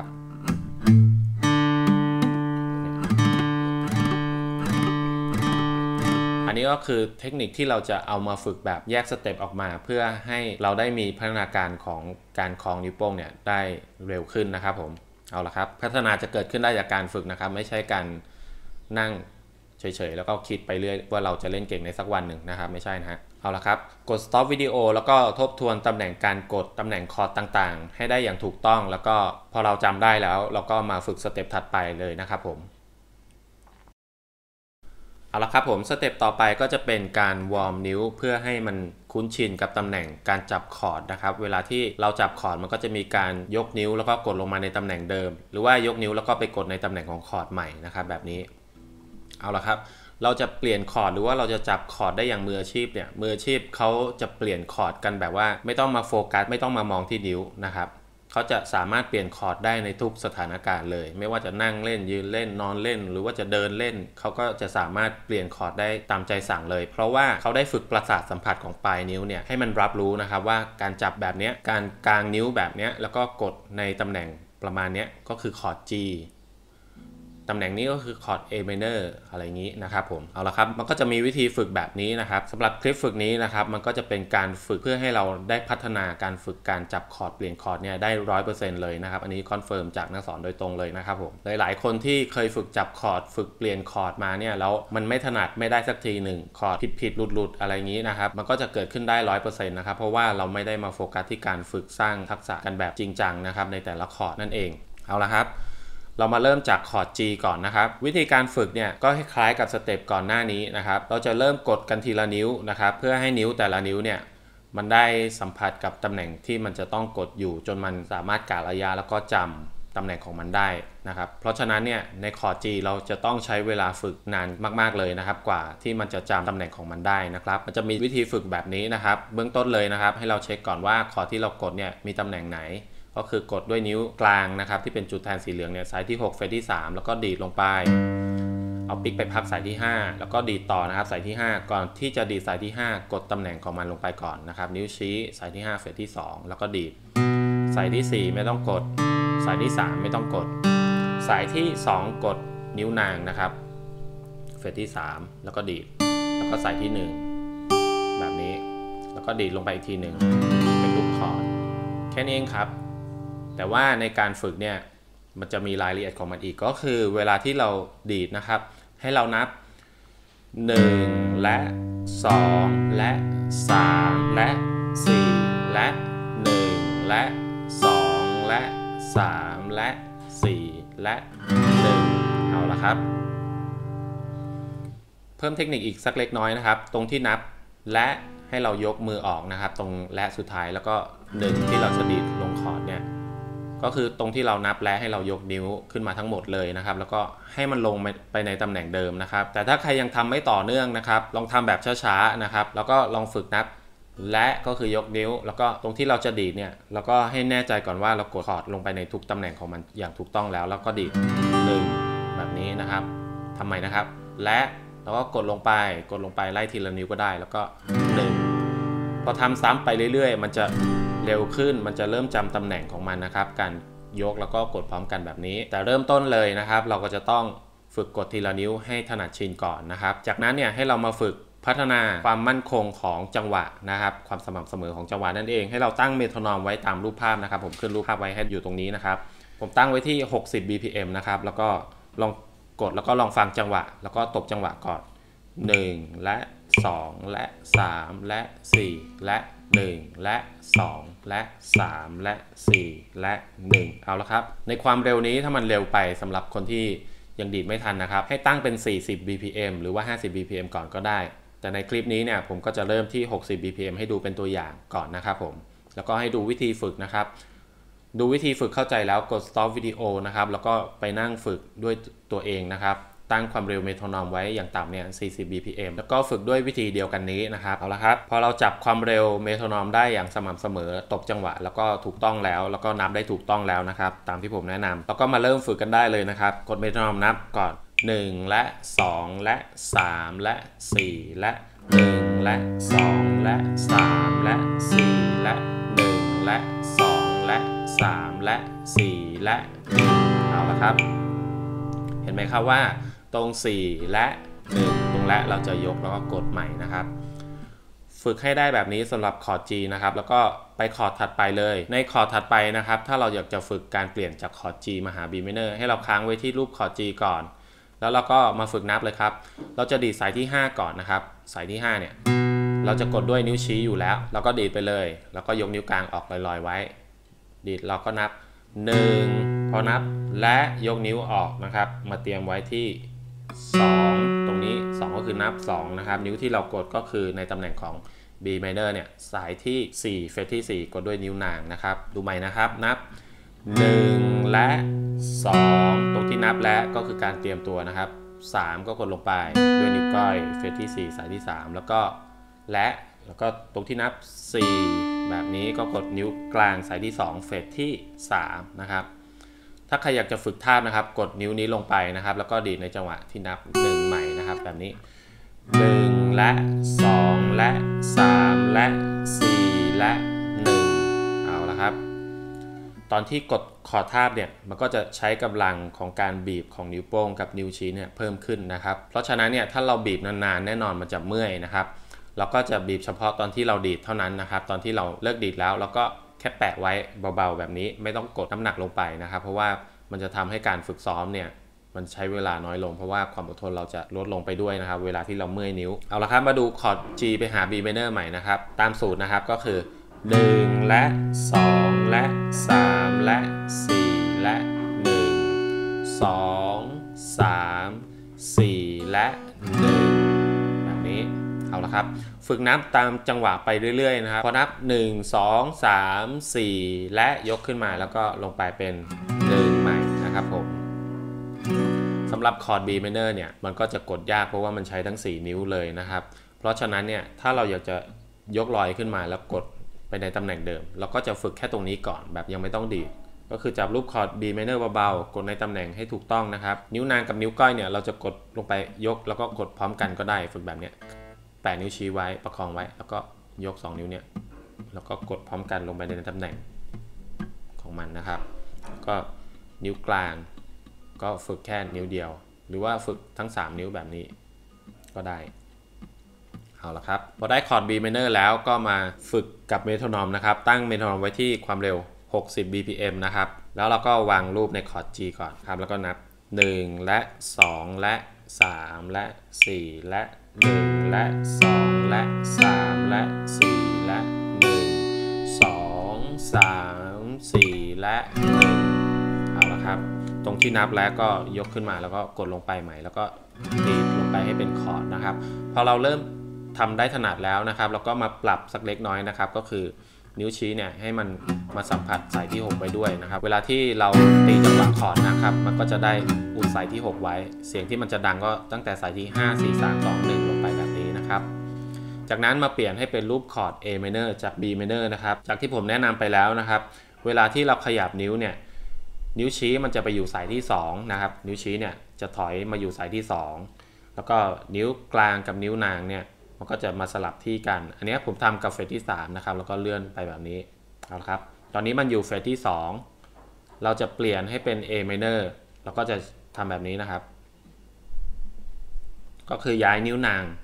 Speaker 1: อันนี้ก็คือเทคนิคที่เราจะเอามาฝึกแบบแยกสเต็ปออกมาเพื่อให้เราได้มีพัฒนาการของการคล้องนิ้วโป้งเนี่ยได้เร็วขึ้นนะครับผมเอาละครับพัฒนาจะเกิดขึ้นได้จากการฝึกนะครับไม่ใช่การนั่งเฉยๆแล้วก็คิดไปเรื่อยว่าเราจะเล่นเก่งในสักวันหนึ่งนะครับไม่ใช่นะฮะเอาละครับกด stop วิดีโอแล้วก็ทบทวนตำแหน่งการกดตำแหน่งคอร์ดต่างๆให้ได้อย่างถูกต้องแล้วก็พอเราจำได้แล้วเราก็มาฝึกสเต็ปถัดไปเลยนะครับผมเอาละครับผมสเต็ปต่อไปก็จะเป็นการวอร์มนิ้วเพื่อให้มันคุ้นชินกับตำแหน่งการจับคอร์ดนะครับเวลาที่เราจับคอร์ดมันก็จะมีการยกนิ้วแล้วก็กดลงมาในตำแหน่งเดิมหรือว่ายกนิ้วแล้วก็ไปกดในตำแหน่งของคอร์ดใหม่นะครับแบบนี้เอาละครับเราจะเปลี่ยนคอร์ดหรือว่าเราจะจับคอร์ดได้อย่างมืออาชีพเนี่ยมืออาชีพเขาจะเปลี่ยนคอร์ดกันแบบว่าไม่ต้องมาโฟกัสไม่ต้องมามองที่นิ้วนะครับเขาจะสามารถเปลี่ยนคอร์ดได้ในทุกสถานการณ์เลยไม่ว่าจะนั่งเล่นยืนเล่นนอนเล่นหรือว่าจะเดินเล่นเขาก็จะสามารถเปลี่ยนคอร์ดได้ตามใจสั่งเลยเพราะว่าเขาได้ฝึกประสาทสัมผัสของปลายนิ้วเนี่ยให้มันรับรู้นะครับว่าการจับแบบนี้การกางนิ้วแบบนี้แล้วก็กดในตำแหน่งประมาณนี้ก็คือคอร์ด Gตำแหน่งนี้ก็คือคอร์ด A minor อะไรอย่างนี้นะครับผมเอาละครับมันก็จะมีวิธีฝึกแบบนี้นะครับสำหรับคลิปฝึกนี้นะครับมันก็จะเป็นการฝึกเพื่อให้เราได้พัฒนาการฝึกการจับคอร์ดเปลี่ยนคอร์ดเนี่ยได้ ร้อยเปอร์เซ็นต์ เลยนะครับอันนี้คอนเฟิร์มจากนักสอนโดยตรงเลยนะครับผมหลายๆคนที่เคยฝึกจับคอร์ดฝึกเปลี่ยนคอร์ดมาเนี่ยแล้วมันไม่ถนัดไม่ได้สักทีหนึ่งคอร์ดผิดๆหลุดๆอะไรอย่างนี้นะครับมันก็จะเกิดขึ้นได้ ร้อยเปอร์เซ็นต์ นะครับเพราะว่าเราไม่ได้มาโฟกัสที่การฝึกสร้างทักษะกันแบบจริงจังนะครับในแต่ละคอร์ดนั่นเองเอาละครับเรามาเริ่มจากคอร์ด G ก่อนนะครับวิธีการฝึกเนี่ยก็คล้ายกับสเต็ปก่อนหน้านี้นะครับเราจะเริ่มกดกันทีละนิ้วนะครับเพื่อให้นิ้วแต่ละนิ้วเนี่ยมันได้สัมผัสกับตำแหน่งที่มันจะต้องกดอยู่จนมันสามารถกะระยะแล้วก็จำตำแหน่งของมันได้นะครับเพราะฉะนั้นเนี่ยในคอร์ด G เราจะต้องใช้เวลาฝึกนานมากๆเลยนะครับกว่าที่มันจะจำตำแหน่งของมันได้นะครับมันจะมีวิธีฝึกแบบนี้นะครับเบื้องต้นเลยนะครับให้เราเช็คก่อนว่าคอร์ดที่เรากดเนี่ยมีตำแหน่งไหนก็คือกดด้วยนิ้วกลางนะครับที่เป็นจุดแทนสีเหลืองเนี่ยสายที่หกเฟสที่สามแล้วก็ดีดลงไปเอาปิกไปพักสายที่ห้าแล้วก็ดีดต่อนะครับสายที่ห้าก่อนที่จะดีดสายที่ห้ากดตำแหน่งของมันลงไปก่อนนะครับนิ้วชี้สายที่ห้าเฟสที่สองแล้วก็ดีดสายที่สี่ไม่ต้องกดสายที่สามไม่ต้องกดสายที่สองกดนิ้วนางนะครับเฟสที่สามแล้วก็ดีดแล้วก็สายที่หนึ่งแบบนี้แล้วก็ดีดลงไปอีกทีหนึ่งเป็นรูปคอร์ดแค่นี้เองครับแต่ว่าในการฝึกเนี่ยมันจะมีรายละเอียดของมันอีกก็คือเวลาที่เราดีดนะครับให้เรานับหนึ่งและสองและสามและสี่และหนึ่งและสองและสามและสี่และหนึ่งเอาละครับเพิ่มเทคนิคอีกสักเล็กน้อยนะครับตรงที่นับและให้เรายกมือออกนะครับตรงและสุดท้ายแล้วก็หนึ่งที่เราจะดีดลงคอร์ดเนี่ยก็คือตรงที่เรานับและให้เรายกนิ้วขึ้นมาทั้งหมดเลยนะครับแล้วก็ให้มันลงไปในตำแหน่งเดิมนะครับแต่ถ้าใครยังทำไม่ต่อเนื่องนะครับลองทำแบบช้าๆนะครับแล้วก็ลองฝึกนับและก็คือยกนิ้วแล้วก็ตรงที่เราจะดีดเนี่ยเราก็ให้แน่ใจก่อนว่าเรากดคอร์ดลงไปในทุกตำแหน่งของมันอย่างถูกต้องแล้วแล้วก็ดีดหนึ่งแบบนี้นะครับทำไมนะครับและแล้วก็กดลงไปกดลงไปไล่ทีละนิ้วก็ได้แล้วก็หนึ่งพอทำซ้ำไปเรื่อยๆมันจะเร็วขึ้นมันจะเริ่มจำตำแหน่งของมันนะครับการยกแล้วก็กดพร้อมกันแบบนี้แต่เริ่มต้นเลยนะครับเราก็จะต้องฝึกกดทีละนิ้วให้ถนัดชินก่อนนะครับจากนั้นเนี่ยให้เรามาฝึกพัฒนาความมั่นคงของจังหวะนะครับความสม่ำเสมอของจังหวะนั่นเองให้เราตั้งเมโทรนอมไว้ตามรูปภาพนะครับผมขึ้นรูปภาพไว้ให้อยู่ตรงนี้นะครับผมตั้งไว้ที่หกสิบ บี พี เอ็ม นะครับแล้วก็ลองกดแล้วก็ลองฟังจังหวะแล้วก็ตบจังหวะก่อนหนึ่งและสองและสามและสี่และหนึ่งและสองและสามและสี่และหนึ่งเอาละครับในความเร็วนี้ถ้ามันเร็วไปสำหรับคนที่ยังดีดไม่ทันนะครับให้ตั้งเป็นสี่สิบ บี พี เอ็ม หรือว่าห้าสิบ บี พี เอ็ม ก่อนก็ได้แต่ในคลิปนี้เนี่ยผมก็จะเริ่มที่หกสิบ บี พี เอ็ม ให้ดูเป็นตัวอย่างก่อนนะครับผมแล้วก็ให้ดูวิธีฝึกนะครับดูวิธีฝึกเข้าใจแล้วกด stop วิดีโอนะครับแล้วก็ไปนั่งฝึกด้วยตัวเองนะครับตั้งความเร็วเมโทรนอมไว้อย่างต่ำเนี่ยสี่สิบ บี พี เอ็ม แล้วก็ฝึกด้วยวิธีเดียวกันนี้นะครับเอาละครับพอเราจับความเร็วเมโทรนอมได้อย่างสม่ำเสมอตบจังหวะแล้วก็ถูกต้องแล้วแล้วก็นับได้ถูกต้องแล้วนะครับตามที่ผมแนะนำแล้วก็มาเริ่มฝึกกันได้เลยนะครับกดเมโทรนอมนับก่อนหนึ่งและสองและสามและสี่และหนึ่งและสองและสามและสี่และหนึ่งและสองและสามและสี่และหนึ่งเอาละครับเห็นไหมครับว่าตรงสี่และหนึ่งตรงและเราจะยกแล้วก็กดใหม่นะครับฝึกให้ได้แบบนี้สำหรับคอร์ด G นะครับแล้วก็ไปคอร์ดถัดไปเลยในคอร์ดถัดไปนะครับถ้าเราอยากจะฝึกการเปลี่ยนจากคอร์ด G มาหา B minor ให้เราค้างไว้ที่รูปคอร์ด G ก่อนแล้วเราก็มาฝึกนับเลยครับเราจะดีดสายที่ห้าก่อนนะครับสายที่ห้าเนี่ยเราจะกดด้วยนิ้วชี้อยู่แล้วเราก็ดีดไปเลยแล้วก็ยกนิ้วกลางออกลอยๆไว้ดีดเราก็นับหนึ่งพอนับและยกนิ้วออกนะครับมาเตรียมไว้ที่สองตรงนี้สองก็คือนับสองนะครับนิ้วที่เรากดก็คือในตำแหน่งของ B minor เนี่ยสายที่สี่เฟสที่สี่กดด้วยนิ้วนางนะครับดูใหม่นะครับนับหนึ่งและสองตรงที่นับและก็คือการเตรียมตัวนะครับสามก็กดลงไปด้วยนิ้วก้อยเฟสที่สี่สายที่สามแล้วก็และแล้วก็ตรงที่นับสี่แบบนี้ก็กดนิ้วกลางสายที่สองเฟสที่สามนะครับถ้าใครอยากจะฝึกท่านะครับกดนิ้วนี้ลงไปนะครับแล้วก็ดีดในจังหวะที่นับหนึ่งใหม่นะครับแบบนี้หนึ่งและสองและสามและสี่และหนึ่งเอาละครับตอนที่กดคอร์ดทาบเนี่ยมันก็จะใช้กำลังของการบีบของนิ้วโป้งกับนิ้วชี้เนี่ยเพิ่มขึ้นนะครับเพราะฉะนั้นเนี่ยถ้าเราบีบนานๆแน่นอนมันจะเมื่อยนะครับเราก็จะบีบเฉพาะตอนที่เราดีดเท่านั้นนะครับตอนที่เราเลิกดีดแล้วเราก็แค่แปะไว้เบาๆแบบนี้ไม่ต้องกดน้ำหนักลงไปนะครับเพราะว่ามันจะทำให้การฝึกซ้อมเนี่ยมันใช้เวลาน้อยลงเพราะว่าความอดทนเราจะลดลงไปด้วยนะครับเวลาที่เราเมื่อยนิ้วเอาละครับมาดูคอร์ด G ไปหา B minor ใหม่นะครับตามสูตรนะครับก็คือหนึ่งและสองและสามและสี่และหนึ่ง สอง สาม สี่และหนึ่งแบบนี้เอาละครับฝึกนับตามจังหวะไปเรื่อยๆนะครับพอนับหนึ่ง สอง สาม สี่และยกขึ้นมาแล้วก็ลงไปเป็นหนึ่งใหม่นะครับผมสำหรับคอร์ด B minor เนี่ยมันก็จะกดยากเพราะว่ามันใช้ทั้งสี่นิ้วเลยนะครับเพราะฉะนั้นเนี่ยถ้าเราอยากจะยกลอยขึ้นมาแล้วกดไปในตำแหน่งเดิมเราก็จะฝึกแค่ตรงนี้ก่อนแบบยังไม่ต้องดีดก็คือจับรูปคอร์ด B minor เบาๆกดในตำแหน่งให้ถูกต้องนะครับนิ้วนางกับนิ้วก้อยเนี่ยเราจะกดลงไปยกแล้วก็กดพร้อมกันก็ได้ฝึกแบบนี้แปะนิ้วชี้ไว้ประคองไว้แล้วก็ยกสองนิ้วเนี่ยแล้วก็กดพร้อมกันลงไปในตำแหน่งของมันนะครับก็นิ้วกลางก็ฝึกแค่นิ้วเดียวหรือว่าฝึกทั้งสามนิ้วแบบนี้ก็ได้เอาละครับพอได้คอร์ด B minor แล้วก็มาฝึกกับเมโทรนอมนะครับตั้งเมโทรนอมไว้ที่ความเร็วหกสิบ บี พี เอ็ม นะครับแล้วเราก็วางรูปในคอร์ด G ก่อนครับแล้วก็นับหนึ่งและสองและสามและสี่และหนึ่งและสองและสามและสี่และหนึ่ง สอง สาม สี่และหนึ่งเอาละครับตรงที่นับแล้วก็ยกขึ้นมาแล้วก็กดลงไปใหม่แล้วก็ดีดลงไปให้เป็นคอร์ดนะครับพอเราเริ่มทำได้ถนัดแล้วนะครับเราก็มาปรับสักเล็กน้อยนะครับก็คือนิ้วชี้เนี่ยให้มันมาสัมผัสสายที่หกไว้ด้วยนะครับเวลาที่เราตีจังหวะคอร์ดนะครับมันก็จะได้อุดสายที่หกไว้เสียงที่มันจะดังก็ตั้งแต่สายที่ห้า สี่ สาม สอง หนึ่งลงไปแบบนี้นะครับจากนั้นมาเปลี่ยนให้เป็นรูปคอร์ด A minor จาก B minor นะครับจากที่ผมแนะนำไปแล้วนะครับเวลาที่เราขยับนิ้วเนี่ยนิ้วชี้มันจะไปอยู่สายที่สองนะครับนิ้วชี้เนี่ยจะถอยมาอยู่สายที่สองแล้วก็นิ้วกลางกับนิ้วนางเนี่ยมันก็จะมาสลับที่กันอันนี้ผมทำกับเฟสที่สามนะครับแล้วก็เลื่อนไปแบบนี้เอาละครับตอนนี้มันอยู่เฟสที่สองเราจะเปลี่ยนให้เป็น A minor แล้วก็จะทำแบบนี้นะครับก็คือย้ายนิ้วนาง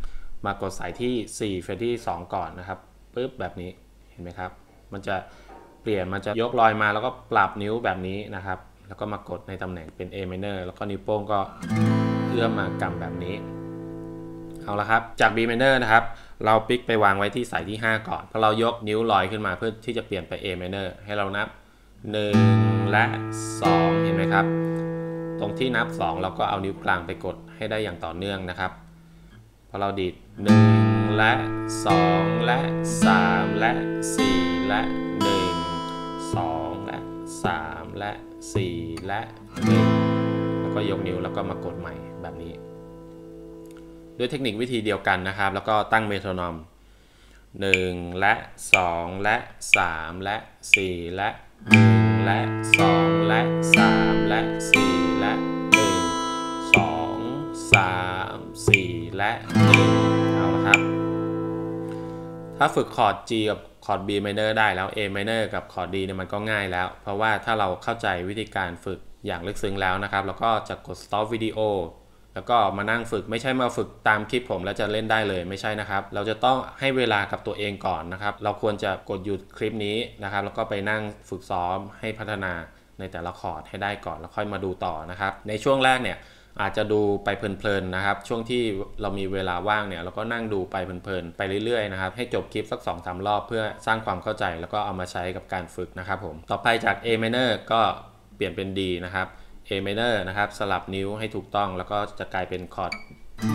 Speaker 1: มากดสายที่สี่เฟรตที่สองก่อนนะครับปึ๊บแบบนี้เห็นไหมครับมันจะเปลี่ยนมันจะยกลอยมาแล้วก็ปรับนิ้วแบบนี้นะครับแล้วก็มากดในตำแหน่งเป็น A minor แล้วก็นิ้วโป้งก็เอื้อมมากำแบบนี้เอาละครับจาก B minor นะครับเราปิกไปวางไว้ที่สายที่ห้าก่อนพอเรายกนิ้วลอยขึ้นมาเพื่อที่จะเปลี่ยนไป A minor ให้เรานับหนึ่งและสองเห็นไหมครับตรงที่นับสองเราก็เอานิ้วกลางไปกดให้ได้อย่างต่อเนื่องนะครับพอเราดีดหนึ่งและสองและสามและสี่และหนึ่ง สองและสามและสี่และหนึ่งแล้วก็ยกนิ้วแล้วก็มากดใหม่แบบนี้ด้วยเทคนิควิธีเดียวกันนะครับแล้วก็ตั้งเมโทรนอมหนึ่งและสองและสามและสี่และหนึ่งและสองและสามและสี่และหนึ่ง สอง สาม สี่และหนึ่งเอาละครับถ้าฝึกคอร์ด G กับคอร์ด B minor ได้แล้ว A minor กับคอร์ด D เนี่ยมันก็ง่ายแล้วเพราะว่าถ้าเราเข้าใจวิธีการฝึกอย่างลึกซึ้งแล้วนะครับแล้วก็จะกด stop วิดีโอแล้วก็มานั่งฝึกไม่ใช่มาฝึกตามคลิปผมแล้วจะเล่นได้เลยไม่ใช่นะครับเราจะต้องให้เวลากับตัวเองก่อนนะครับเราควรจะกดหยุดคลิปนี้นะครับแล้วก็ไปนั่งฝึกซ้อมให้พัฒนาในแต่ละคอร์ดให้ได้ก่อนแล้วค่อยมาดูต่อนะครับในช่วงแรกเนี่ยอาจจะดูไปเพลินๆนะครับช่วงที่เรามีเวลาว่างเนี่ยเราก็นั่งดูไปเพลินๆไปเรื่อยๆนะครับให้จบคลิปสัก สองถึงสาม รอบเพื่อสร้างความเข้าใจแล้วก็เอามาใช้กับการฝึกนะครับผมต่อไปจาก A minor ก็เปลี่ยนเป็น D นะครับ A minor นะครับสลับนิ้วให้ถูกต้องแล้วก็จะกลายเป็นคอร์ด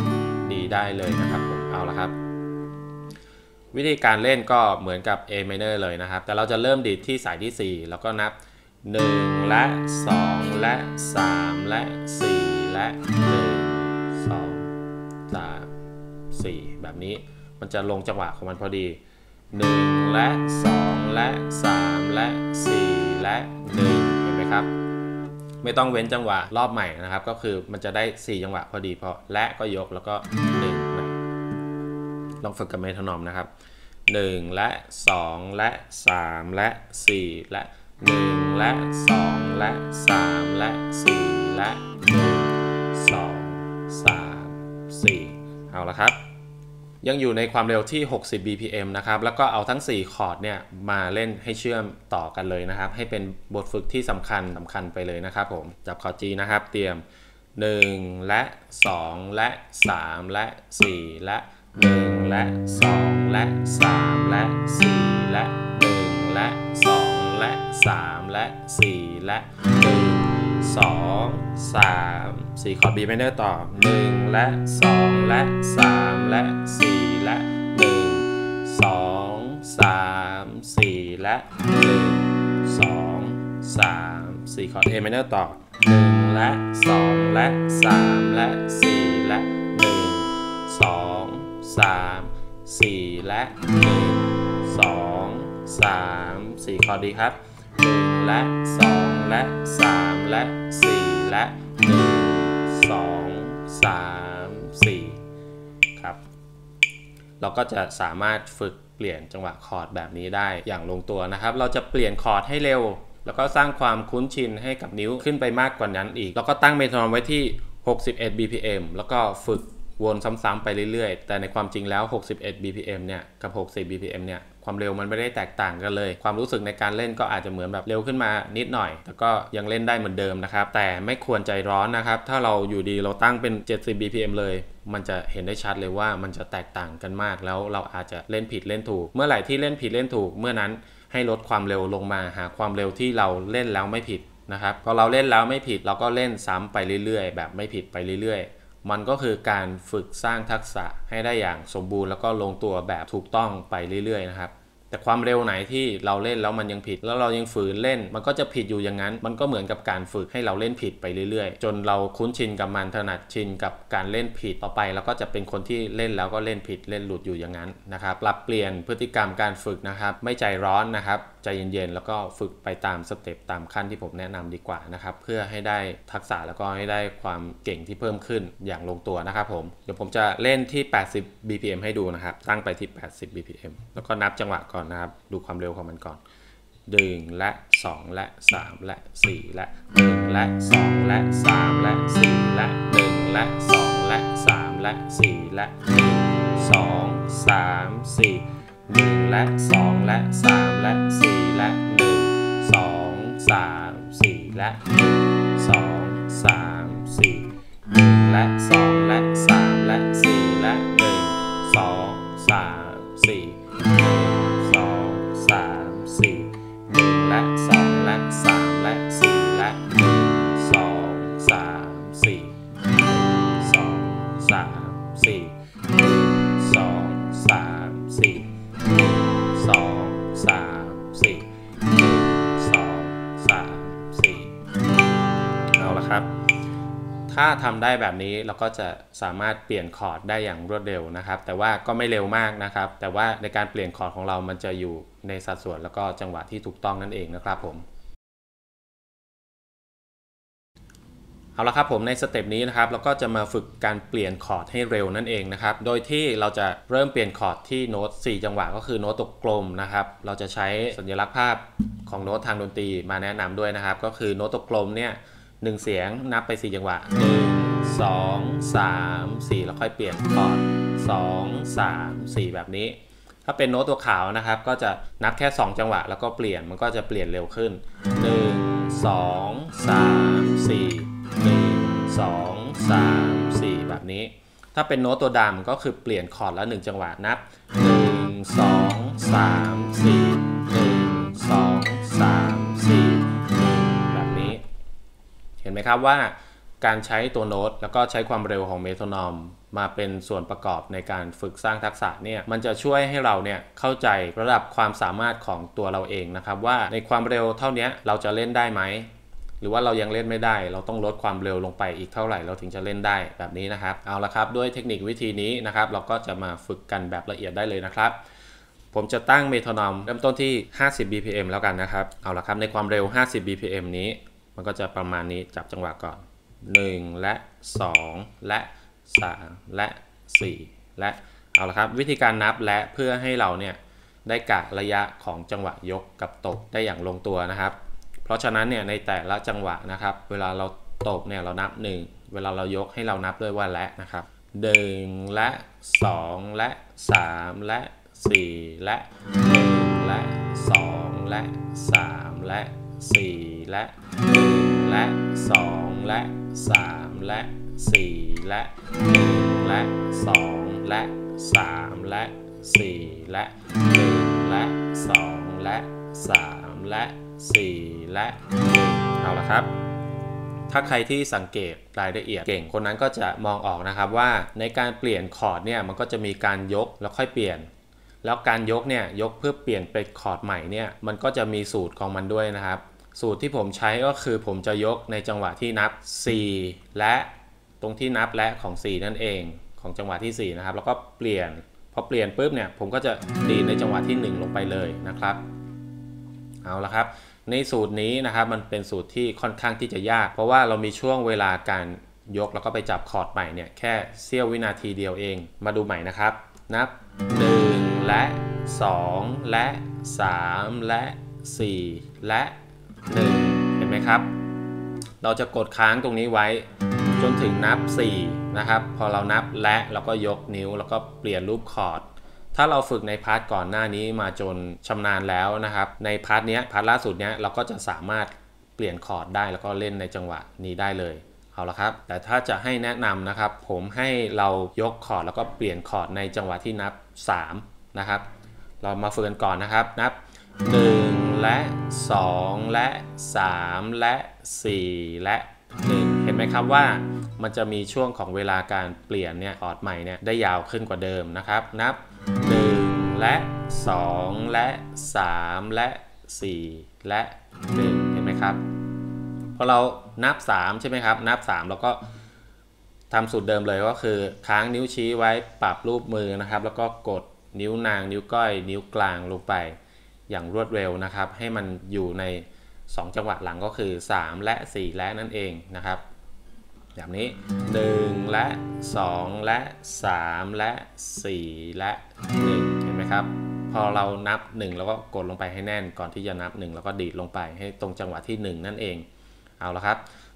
Speaker 1: D ได้เลยนะครับผมเอาละครับวิธีการเล่นก็เหมือนกับ A minor เลยนะครับแต่เราจะเริ่มดีดที่สายที่สี่แล้วก็นับหนึ่งและสองและสามและสี่และหนึ่ง สอง สาม สี่แบบนี้มันจะลงจังหวะของมันพอดีหนึ่งและสองและสามและสี่และหนึ่งเห็นไหมครับไม่ต้องเว้นจังหวะรอบใหม่นะครับก็คือมันจะได้สี่จังหวะพอดีพอและก็ยกแล้วก็หนึ่งใหม่ลองฝึกกับเมโทรนอมนะครับหนึ่งและสองและสามและสี่และหนึ่งและสองและสามและสี่และหนึ่ง สอง สาม สี่เอาละครับยังอยู่ในความเร็วที่หกสิบ บี พี เอ็ม นะครับแล้วก็เอาทั้งสี่คอร์ดเนี่ยมาเล่นให้เชื่อมต่อกันเลยนะครับให้เป็นบทฝึกที่สำคัญสำคัญไปเลยนะครับผมจับคอร์ด G นะครับเตรียมหนึ่งและสองและสามและสี่และหนึ่งและสองและสามและสี่และหนึ่งและสองและสามและสี่และหนึ่ง สอง สาม สี่คอร์ด B minor ต่อหนึ่งและสองและสามและสี่และหนึ่ง สอง สาม สี่และหนึ่ง สอง สาม สี่คอร์ด A minor ต่อหนึ่งและสองและสามและสี่และหนึ่ง สอง สาม สี่และหนึ่ง สอง สาม สี่คอร์ดดีครับหนึ่งและสองและสามและสี่และหนึ่ง สอง สาม สี่ครับเราก็จะสามารถฝึกเปลี่ยนจังหวะคอร์ดแบบนี้ได้อย่างลงตัวนะครับเราจะเปลี่ยนคอร์ดให้เร็วแล้วก็สร้างความคุ้นชินให้กับนิ้วขึ้นไปมากกว่านั้นอีกแล้วก็ตั้งเมโทรนอมไว้ที่หกสิบเอ็ด บี พี เอ็ม แล้วก็ฝึกวนซ้ำๆไปเรื่อยๆแต่ในความจริงแล้วหกสิบเอ็ด บี พี เอ็ม เนี่ยกับหกสิบ บี พี เอ็ม เนี่ยความเร็วมันไม่ได้แตกต่างกันเลยความรู้สึกในการเล่นก็อาจจะเหมือนแบบเร็วขึ้นมานิดหน่อยแต่ก็ยังเล่นได้เหมือนเดิมนะครับแต่ไม่ควรใจร้อนนะครับถ้าเราอยู่ดีเราตั้งเป็นเจ็ดสิบ บี พี เอ็ม เลยมันจะเห็นได้ชัดเลยว่ามันจะแตกต่างกันมากแล้วเราอาจจะเล่นผิดเล่นถูกเมื่อไหร่ที่เล่นผิดเล่นถูกเมื่อนั้นให้ลดความเร็วลงมาหาความเร็วที่เราเล่นแล้วไม่ผิดนะครับพอเราเล่นแล้วไม่ผิดเราก็เล่นซ้ำไปเรื่อยๆแบบไม่ผิดไปเรื่อยๆมันก็คือการฝึกสร้างทักษะให้ได้อย่างสมบูรณ์แล้วก็ลงตัวแบบถูกต้องไปเรื่อยๆนะครับแต่ความเร็วไหนที่เราเล่นแล้วมันยังผิดแล้วเรายังฝืนเล่นมันก็จะผิดอยู่อย่างนั้นมันก็เหมือนกับการฝึกให้เราเล่นผิดไปเรื่อยๆจนเราคุ้นชินกับมันถนัดชินกับการเล่นผิดต่อไปแล้วก็จะเป็นคนที่เล่นแล้วก็เล่นผิดเล่นหลุดอยู่อย่างนั้นนะครับปรับเปลี่ยนพฤติกรรมการฝึกนะครับไม่ใจร้อนนะครับใจเย็นๆแล้วก็ฝึกไปตามสเต็ปตามขั้นที่ผมแนะนำดีกว่านะครับเพื่อให้ได้ทักษะแล้วก็ให้ได้ความเก่งที่เพิ่มขึ้นอย่างลงตัวนะครับผมเดี๋ยวผมจะเล่นที่แปดสิบ บี พี เอ็ม ให้ดูนะครับตั้งไปที่แปดสิบ บี พี เอ็ม แล้วก็นับจังหวะก่อนนะครับดูความเร็วของมันก่อนหนึ่งและสองและสามและสี่และหนึ่งและสองและสามและสี่และหนึ่งและสองและสามและสี่และหนึ่ง สสองสามสี่หนึ่งและสองและสามและสี่และหนึ่งสองสามสี่และหนึ่งสองสามสี่หนึ่งและสองและสามและสี่และหนึ่งสองสามสี่หนึ่งสองสามสี่หนึ่งและสองและสามและสี่และหนึ่งสองสามสี่หนึ่งสองสามสี่หนึ่งสองสามสี่หนึ่งสองสามสี่หนึ่งสองสามสี่เอาละครับถ้าทำได้แบบนี้เราก็จะสามารถเปลี่ยนคอร์ดได้อย่างรวดเร็วนะครับแต่ว่าก็ไม่เร็วมากนะครับแต่ว่าในการเปลี่ยนคอร์ดของเรามันจะอยู่ในสัดส่วนแล้วก็จังหวะที่ถูกต้องนั่นเองนะครับผมเอาละครับผมในสเต็ปนี้นะครับเราก็จะมาฝึกการเปลี่ยนคอร์ดให้เร็วนั่นเองนะครับโดยที่เราจะเริ่มเปลี่ยนคอร์ดที่โน้ตสี่จังหวะก็คือโน้ตตกกลมนะครับเราจะใช้สัญลักษณ์ภาพของโน้ตทางดนตรีมาแนะนำด้วยนะครับก็คือโน้ตตกกลมเนี่ยหนึ่งเสียงนับไปสี่จังหวะหนึ่ง สอง สาม สี่แล้วค่อยเปลี่ยนคอร์ดสอง สาม สี่แบบนี้ถ้าเป็นโน้ตตัวขาวนะครับก็จะนับแค่สองจังหวะแล้วก็เปลี่ยนมันก็จะเปลี่ยนเร็วขึ้นหนึ่ง สอง สาม สี่หนึ่ง สอง สาม สี่แบบนี้ถ้าเป็นโน้ตตัวดำก็คือเปลี่ยนคอร์ดละหนึ่งจังหวะนับหนึ่ง สอง สาม สี่หนึ่ง สอง สาม สี่หนึ่งแบบนี้เห็นไหมครับว่าการใช้ตัวโน้ตแล้วก็ใช้ความเร็วของเมโทรนอมมาเป็นส่วนประกอบในการฝึกสร้างทักษะเนี่ยมันจะช่วยให้เราเนี่ยเข้าใจระดับความสามารถของตัวเราเองนะครับว่าในความเร็วเท่านี้เราจะเล่นได้ไหมหรือว่าเรายังเล่นไม่ได้เราต้องลดความเร็วลงไปอีกเท่าไหร่เราถึงจะเล่นได้แบบนี้นะครับเอาละครับด้วยเทคนิควิธีนี้นะครับเราก็จะมาฝึกกันแบบละเอียดได้เลยนะครับผมจะตั้งเมโทรนอมเริ่มต้นที่ห้าสิบ บี พี เอ็ม แล้วกันนะครับเอาละครับในความเร็วห้าสิบ บี พี เอ็ม นี้มันก็จะประมาณนี้จับจังหวะก่อนหนึ่งและสองและสามและสี่และเอาละครับวิธีการนับและเพื่อให้เราเนี่ยได้กะระยะของจังหวะยกกับตบได้อย่างลงตัวนะครับเพราะฉะนั้นเนี่ยในแต่ละจังหวะนะครับเวลาเราตบเนี่ยเรานับหนึ่งเวลาเรายกให้เรานับด้วยว่าและนะครับหนึ่งและสองและสามและสี่และหนึ่งและสองและสามและสี่และหนึ่งและสองและสามและสี่และหนึ่งและสองและสามและสี่และหนึ่งและสองและสามและสี่และหนึ่งเอาละครับถ้าใครที่สังเกตรายละเอียดเก่งคนนั้นก็จะมองออกนะครับว่าในการเปลี่ยนคอร์ดเนี่ยมันก็จะมีการยกแล้วค่อยเปลี่ยนแล้วการยกเนี่ยยกเพื่อเปลี่ยนไปคอร์ดใหม่เนี่ยมันก็จะมีสูตรของมันด้วยนะครับสูตรที่ผมใช้ก็คือผมจะยกในจังหวะที่นับสี่และตรงที่นับและของสี่นั่นเองของจังหวะที่สี่นะครับแล้วก็เปลี่ยนพอเปลี่ยนปุ๊บเนี่ยผมก็จะดีดในจังหวะที่หนึ่งลงไปเลยนะครับเอาละครับในสูตรนี้นะครับมันเป็นสูตรที่ค่อนข้างที่จะยากเพราะว่าเรามีช่วงเวลาการยกแล้วก็ไปจับคอร์ดใหม่เนี่ยแค่เสี้ยววินาทีเดียวเองมาดูใหม่นะครับนับหนึ่งและสองและสามและสี่และหนึ่งเห็นไหมครับเราจะกดค้างตรงนี้ไว้จนถึงนับสี่นะครับพอเรานับและเราก็ยกนิ้วแล้วก็เปลี่ยนรูปคอร์ดถ้าเราฝึกในพาร์ทก่อนหน้านี้มาจนชำนาญแล้วนะครับในพาร์ทนี้พาร์ทล่าสุดเนี้ยเราก็จะสามารถเปลี่ยนคอร์ดได้แล้วก็เล่นในจังหวะนี้ได้เลยเอาละครับแต่ถ้าจะให้แนะนำนะครับผมให้เรายกคอร์ดแล้วก็เปลี่ยนคอร์ดในจังหวะที่นับสามนะครับเรามาฝึกกันก่อนนะครับนับหนึ่งและสองและสามและสี่และหนึ่งเห็นไหมครับว่ามันจะมีช่วงของเวลาการเปลี่ยนเนี่ยคอร์ดใหม่เนี่ยได้ยาวขึ้นกว่าเดิมนะครับนับหนึ่งและสองและสามและสี่และหนึ่งเห็นไหมครับพอเรานับสามใช่ไหมครับนับสามแล้วก็ทำสูตรเดิมเลยก็คือค้างนิ้วชี้ไว้ปรับรูปมือนะครับแล้วก็กดนิ้วนางนิ้วก้อยนิ้วกลางลงไปอย่างรวดเร็วนะครับให้มันอยู่ในสองจังหวะหลังก็คือสามและสี่และนั่นเองนะครับแบบนี้หนึ่งและสองและสามและสี่และหนึ่งเห็นไหมครับพอเรานับหนึ่งแล้วก็กดลงไปให้แน่นก่อนที่จะนับหนึ่งแล้วก็ดีดลงไปให้ตรงจังหวะที่หนึ่งนั่นเองเอาละครับ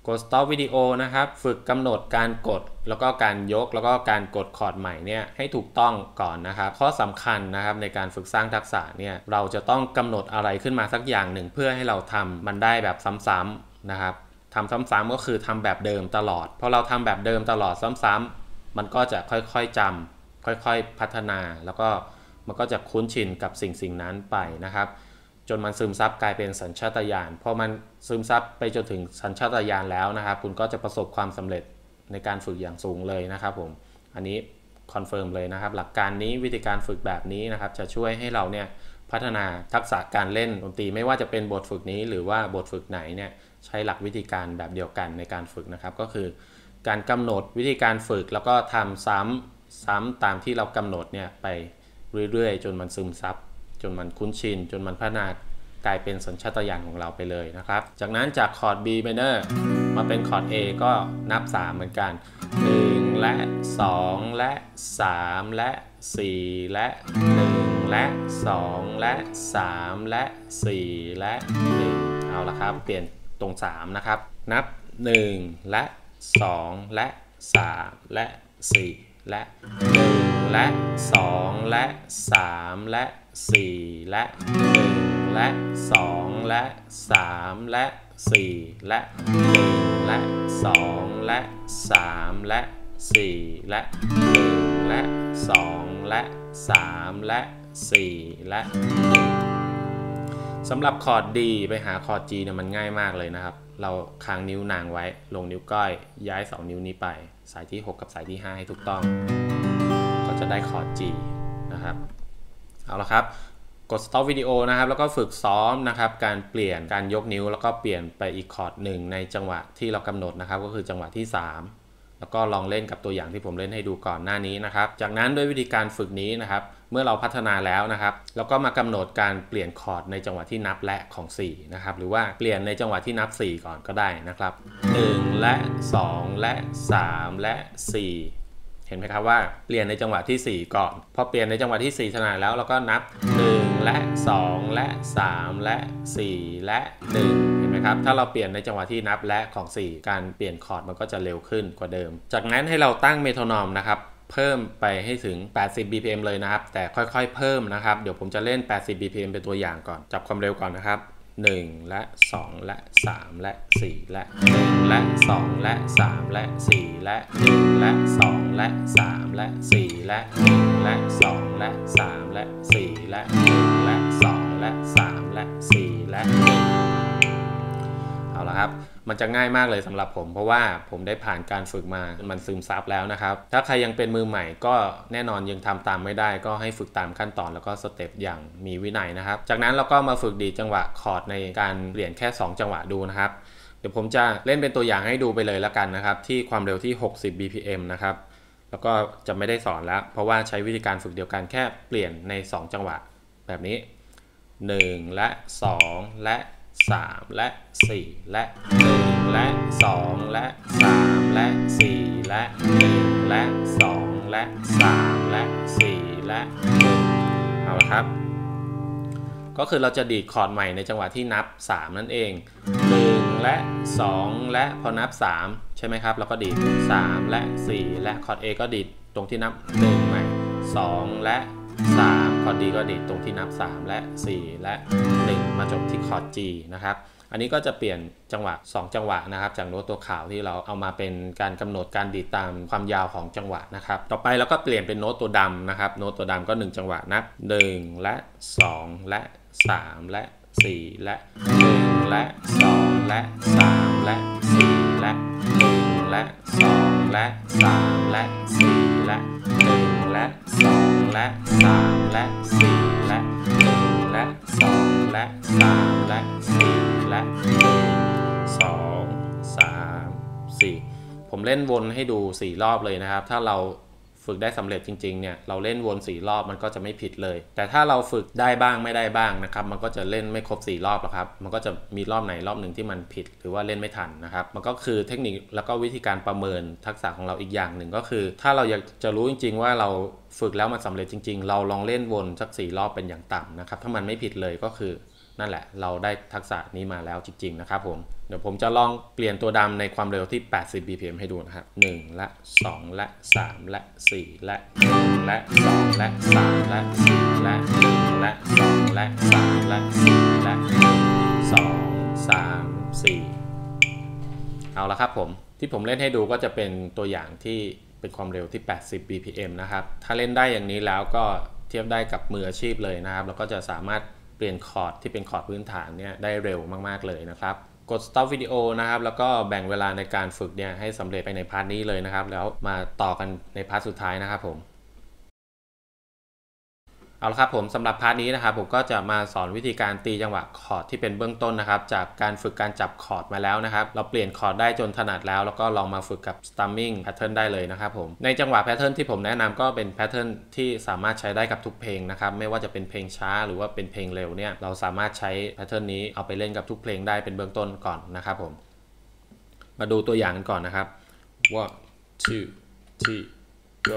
Speaker 1: กด stop วิดีโอนะครับฝึกกำหนดการกดแล้วก็การยกแล้วก็การกดคอร์ดใหม่เนี่ยให้ถูกต้องก่อนนะครับข้อสำคัญนะครับในการฝึกสร้างทักษะเนี่ยเราจะต้องกำหนดอะไรขึ้นมาสักอย่างหนึ่งเพื่อให้เราทำมันได้แบบซ้ำๆนะครับทำซ้ำๆก็คือทำแบบเดิมตลอดพอเราทำแบบเดิมตลอดซ้ำๆมันก็จะค่อยๆจำค่อยๆพัฒนาแล้วก็มันก็จะคุ้นชินกับสิ่งสิ่งนั้นไปนะครับจนมันซึมซับกลายเป็นสัญชาตญาณพอมันซึมซับไปจนถึงสัญชาตญาณแล้วนะครับคุณก็จะประสบความสำเร็จในการฝึกอย่างสูงเลยนะครับผมอันนี้คอนเฟิร์มเลยนะครับหลักการนี้วิธีการฝึกแบบนี้นะครับจะช่วยให้เราเนี่ยพัฒนาทักษะการเล่นดนตรีไม่ว่าจะเป็นบทฝึกนี้หรือว่าบทฝึกไหนเนี่ยใช้หลักวิธีการแบบเดียวกันในการฝึกนะครับก็คือการกำหนดวิธีการฝึกแล้วก็ทำซ้ำซ้ำตามที่เรากำหนดเนี่ยไปเรื่อยๆจนมันซึมซับจนมันคุ้นชินจนมันพัฒนากลายเป็นสัญชาตญาณของเราไปเลยนะครับจากนั้นจากคอร์ด B minor มาเป็นคอร์ด A ก็นับสามเหมือนกันหนึ่งและสองและสามและสี่และหนึ่งและสองและสามและสี่และหนึ่งเอาละครับเปลี่ยนตรงสามนะครับนับหนึ่งและสองและสามและสี่และหนึ่งและสองและสามและสี่และหนึ่งและสองและสามและสี่และหนึ่งและสองและสามและสี่และหนึ่งและสองและสามและสี่และหนึ่งสำหรับคอร์ด D ไปหาคอร์ด G เนี่ยมันง่ายมากเลยนะครับเราค้างนิ้วนางไว้ลงนิ้วก้อยย้ายสองนิ้วนี้ไปสายที่หกกับสายที่ห้าให้ถูกต้องก็จะได้คอร์ด G นะครับเอาละครับกด stop วิดีโอนะครับแล้วก็ฝึกซ้อมนะครับการเปลี่ยนการยกนิ้วแล้วก็เปลี่ยนไปอีกคอร์ดหนึ่งในจังหวะที่เรากำหนดนะครับก็คือจังหวะที่สามแล้วก็ลองเล่นกับตัวอย่างที่ผมเล่นให้ดูก่อนหน้านี้นะครับจากนั้นด้วยวิธีการฝึกนี้นะครับเมื่อเราพัฒนาแล้วนะครับเราก็มากำหนดการเปลี่ยนคอร์ดในจังหวะที่นับและของสี่นะครับหรือว่าเปลี่ยนในจังหวะที่นับสี่ก่อนก็ได้นะครับหนึ่งและสองและสามและสี่เห็นไหมครับว่าเปลี่ยนในจังหวะที่สี่ก่อนพอเปลี่ยนในจังหวะที่สี่ถนัดแล้วเราก็นับหนึ่งและสองและสามและสี่และหนึ่งเห็นไหมครับถ้าเราเปลี่ยนในจังหวะที่นับและของสี่การเปลี่ยนคอร์ดมันก็จะเร็วขึ้นกว่าเดิมจากนั้นให้เราตั้งเมโทรนอมนะครับเพิ่มไปให้ถึงแปดสิบ บี พี เอ็ม เลยนะครับแต่ค่อยๆเพิ่มนะครับเดี๋ยวผมจะเล่นแปดสิบ บี พี เอ็ม เป็นตัวอย่างก่อนจับความเร็วก่อนนะครับหนึ่งและสองและสามและสี่และหนึ่งและสองและสามและสี่และหนึ่งและสองและสามและสี่และหนึ่งและสองและสามและสี่และหนึ่งและสองและสามและสี่และหนึ่งเอาละครับมันจะง่ายมากเลยสำหรับผมเพราะว่าผมได้ผ่านการฝึกมามันซึมซับแล้วนะครับถ้าใครยังเป็นมือใหม่ก็แน่นอนยังทำตามไม่ได้ก็ให้ฝึกตามขั้นตอนแล้วก็สเต็ปอย่างมีวินัยนะครับจากนั้นเราก็มาฝึกดีดจังหวะคอร์ดในการเปลี่ยนแค่สองจังหวะดูนะครับเดี๋ยวผมจะเล่นเป็นตัวอย่างให้ดูไปเลยแล้วกันนะครับที่ความเร็วที่หกสิบ บี พี เอ็ม นะครับแล้วก็จะไม่ได้สอนแล้วเพราะว่าใช้วิธีการฝึกเดียวกันแค่เปลี่ยนในสองจังหวะแบบนี้หนึ่งและสองและสามและสี่และหนึ่งและสองและสามและสี่และหนึ่งและสองและสามและสี่และหนึ่งเอาละครับก็คือเราจะดีดคอร์ดใหม่ในจังหวะที่นับสามนั่นเองหนึ่งและสองและพอนับสามใช่ไหมครับเราก็ดีดสามและสี่และคอร์ด A ก็ดีดตรงที่นับหนึ่งใหม่สองและสามคอร์ด D ก็ดีดตรงที่นับสามและสี่และหนึ่งมาจบที่คอร์ด G นะครับอันนี้ก็จะเปลี่ยนจังหวะสองจังหวะนะครับจากโน้ตตัวขาวที่เราเอามาเป็นการกำหนดการดีดตามความยาวของจังหวะนะครับต่อไปเราก็เปลี่ยนเป็นโน้ตตัวดำนะครับโน้ตตัวดำก็หนึ่งจังหวะนับหนึ่งและสองและสามและสี่และหนึ่งและสองและสามและสี่และหนึ่งและสองและสามและสี่และหนึ่งและสองและสามและสี่และหนึ่งและสองและสามและสี่และหนึ่งสองสามสี่ผมเล่นวนให้ดูสี่รอบเลยนะครับถ้าเราฝึกได้สำเร็จจริงๆเนี่ยเราเล่นวนสี่รอบมันก็จะไม่ผิดเลยแต่ถ้าเราฝึกได้บ้างไม่ได้บ้างนะครับมันก็จะเล่นไม่ครบสี่รอบหรอกครับมันก็จะมีรอบไหนรอบหนึ่งที่มันผิดหรือว่าเล่นไม่ทันนะครับมันก็คือเทคนิคแล้วก็วิธีการประเมินทักษะของเราอีกอย่างหนึ่งก็คือถ้าเราอยากจะรู้จริงๆว่าเราฝึกแล้วมันสำเร็จจริงๆเราลองเล่นวนสักสี่รอบเป็นอย่างต่ำนะครับถ้ามันไม่ผิดเลยก็คือนั่นแหละเราได้ทักษะนี้มาแล้วจริงๆนะครับผมเดี๋ยวผมจะลองเปลี่ยนตัวดำในความเร็วที่แปดสิบ บี พี เอ็ม ให้ดูนะครับหนึ่งและสองและสามและสี่และหนึ่งและสองและสามและสี่และหนึ่งและสองและสามและสี่และหนึ่ง สอง สาม สี่เอาละครับผมที่ผมเล่นให้ดูก็จะเป็นตัวอย่างที่เป็นความเร็วที่แปดสิบ บี พี เอ็ม นะครับถ้าเล่นได้อย่างนี้แล้วก็เทียบได้กับมืออาชีพเลยนะครับแล้วก็จะสามารถเปลี่ยนคอร์ดที่เป็นคอร์ดพื้นฐานเนี่ยได้เร็วมากๆเลยนะครับกด stop วิดีโอนะครับแล้วก็แบ่งเวลาในการฝึกเนี่ยให้สำเร็จไปในพาร์ทนี้เลยนะครับแล้วมาต่อกันในพาร์ทสุดท้ายนะครับผมเอาละครับผมสำหรับพาร์ทนี้นะครับผมก็จะมาสอนวิธีการตีจังหวะคอร์ดที่เป็นเบื้องต้นนะครับจากการฝึกการจับคอร์ดมาแล้วนะครับเราเปลี่ยนคอร์ดได้จนถนัดแล้วแล้วก็ลองมาฝึกกับ strumming pattern ได้เลยนะครับผมในจังหวะ pattern ที่ผมแนะนำก็เป็น pattern ที่สามารถใช้ได้กับทุกเพลงนะครับไม่ว่าจะเป็นเพลงช้าหรือว่าเป็นเพลงเร็วเนี่ยเราสามารถใช้ pattern นี้เอาไปเล่นกับทุกเพลงได้เป็นเบื้องต้นก่อนนะครับผมมาดูตัวอย่างกันก่อนนะครับ one two three go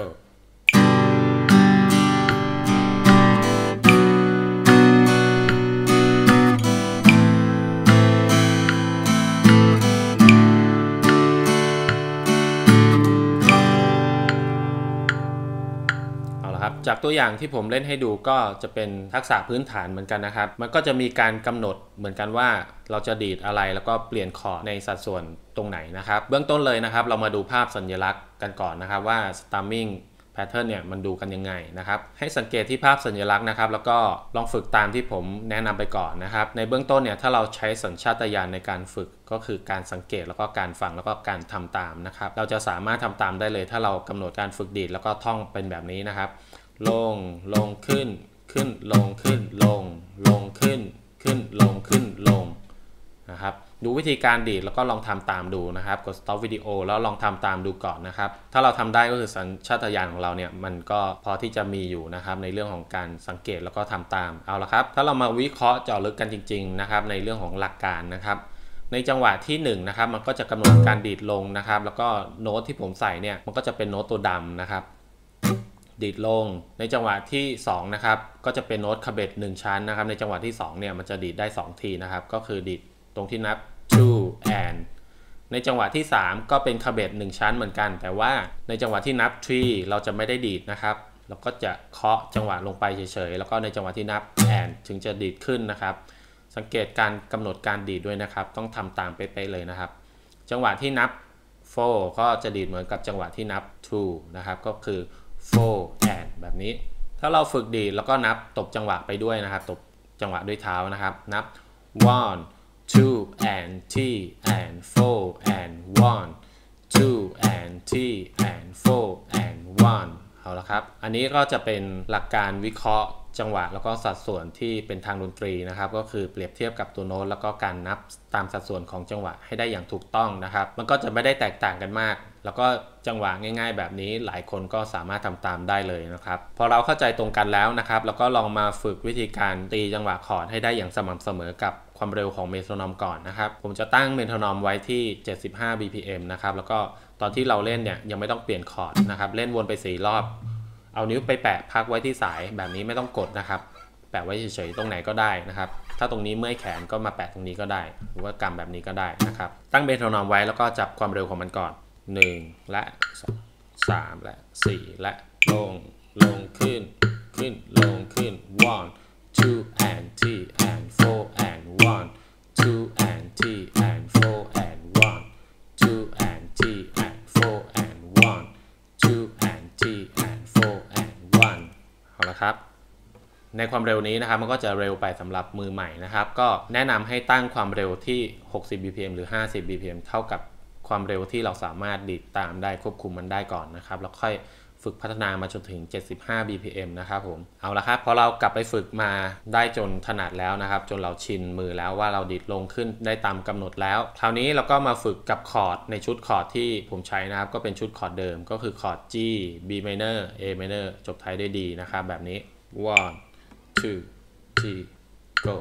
Speaker 1: จากตัวอย่างที่ผมเล่นให้ดูก็จะเป็นทักษะพื้นฐานเหมือนกันนะครับมันก็จะมีการกำหนดเหมือนกันว่าเราจะดีดอะไรแล้วก็เปลี่ยนคอร์ดในสัดส่วนตรงไหนนะครับเบื้องต้นเลยนะครับเรามาดูภาพสัญลักษณ์กันก่อนนะครับว่า strumming pattern เนี่ยมันดูกันยังไงนะครับให้สังเกตที่ภาพสัญลักษณ์นะครับแล้วก็ลองฝึกตามที่ผมแนะนำไปก่อนนะครับในเบื้องต้นเนี่ยถ้าเราใช้สัญชาตญาณในการฝึกก็คือการสังเกตแล้วก็การฟังแล้วก็การทำตามนะครับเราจะสามารถทำตามได้เลยถ้าเรากำหนดการฝึกดีดแล้วก็ท่องเป็นแบบนี้นะครับลงลงขึ้นขึ้นลงขึ้นลงลงขึ้นขึ้นลงขึ้นลงนะครับดูวิธีการดีดแล้วก็ลองทำตามดูนะครับกด stop วิดีโอแล้วลองทำตามดูก่อนนะครับถ้าเราทำได้ก็คือสัญชาตญาณของเราเนี่ยมันก็พอที่จะมีอยู่นะครับในเรื่องของการสังเกตแล้วก็ทำตามเอาละครับถ้าเรามาวิเคราะห์เจาะลึกกันจริงๆนะครับในเรื่องของหลักการนะครับในจังหวะที่หนึ่งนะครับมันก็จะกำหนดการดีดลงนะครับแล้วก็โน้ตที่ผมใส่เนี่ยมันก็จะเป็นโน้ตตัวดำนะครับดีดลงในจังหวะที่สองนะครับก็จะเป็นโน้ตคาเบตหนึ่งชั้นนะครับในจังหวะที่สองเนี่ยมันจะดีดได้สองทีนะครับก็คือดีดตรงที่นับ two and ในจังหวะที่สามก็เป็นคาเบตหนึ่งชั้นเหมือนกันแต่ว่าในจังหวะที่นับ three เราจะไม่ได้ดีดนะครับเราก็จะเคาะจังหวะลงไปเฉยๆแล้วก็ในจังหวะที่นับ and ถึงจะดีดขึ้นนะครับสังเกตการกำหนดการดีดด้วยนะครับต้องทำตามเป๊ะๆเลยนะครับจังหวะที่นับ four ก็จะดีดเหมือนกับจังหวะที่นับ two นะครับก็คือfour and แบบนี้ถ้าเราฝึกดีดแล้วก็นับตบจังหวะไปด้วยนะครับตบจังหวะด้วยเท้านะครับนับ one two and three and four and one two and three and four and one เอาละครับอันนี้ก็จะเป็นหลักการวิเคราะห์จังหวะแล้วก็สัดส่วนที่เป็นทางดนตรีนะครับก็คือเปรียบเทียบกับตัวโน้ตแล้วก็การนับตามสัดส่วนของจังหวะให้ได้อย่างถูกต้องนะครับมันก็จะไม่ได้แตกต่างกันมากแล้วก็จังหวะง่ายๆแบบนี้หลายคนก็สามารถทำตามได้เลยนะครับพอเราเข้าใจตรงกันแล้วนะครับแล้วก็ลองมาฝึกวิธีการตีจังหวะคอร์ดให้ได้อย่างสม่ำเสมอกับความเร็วของเมโทรนอมก่อนนะครับผมจะตั้งเมโทรนอมไว้ที่เจ็ดสิบห้า บี พี เอ็ม นะครับแล้วก็ตอนที่เราเล่นเนี่ยยังไม่ต้องเปลี่ยนคอร์ดนะครับเล่นวนไปสี่รอบเอานิ้วไปแปะพักไว้ที่สายแบบนี้ไม่ต้องกดนะครับแปะไว้เฉยๆตรงไหนก็ได้นะครับถ้าตรงนี้เมื่อยแขนก็มาแปะตรงนี้ก็ได้หรือว่ากำแบบนี้ก็ได้นะครับตั้งเมโทรนอมไว้แล้วก็จับความเร็วของมันก่อนหนึ่งและสอง สามและสี่และลงลงขึ้นขึ้นลงขึ้น one two and three and four and one two and three and four and one two and three and four and one two and three and four and one เอาละครับในความเร็วนี้นะครับมันก็จะเร็วไปสำหรับมือใหม่นะครับก็แนะนำให้ตั้งความเร็วที่หกสิบ บี พี เอ็ม หรือห้าสิบ บี พี เอ็ม เท่ากับความเร็วที่เราสามารถดีดตามได้ควบคุมมันได้ก่อนนะครับแล้วค่อยฝึกพัฒนามาจนถึงเจ็ดสิบห้า บี พี เอ็ม นะครับผมเอาละครับพอเรากลับไปฝึกมาได้จนถนัดแล้วนะครับจนเราชินมือแล้วว่าเราดีดลงขึ้นได้ตามกำหนดแล้วคราวนี้เราก็มาฝึกกับคอร์ดในชุดคอร์ดที่ผมใช้นะครับก็เป็นชุดคอร์ดเดิมก็คือคอร์ด G B minor A minor จบท้ายด้วย D นะครับแบบนี้ one two three go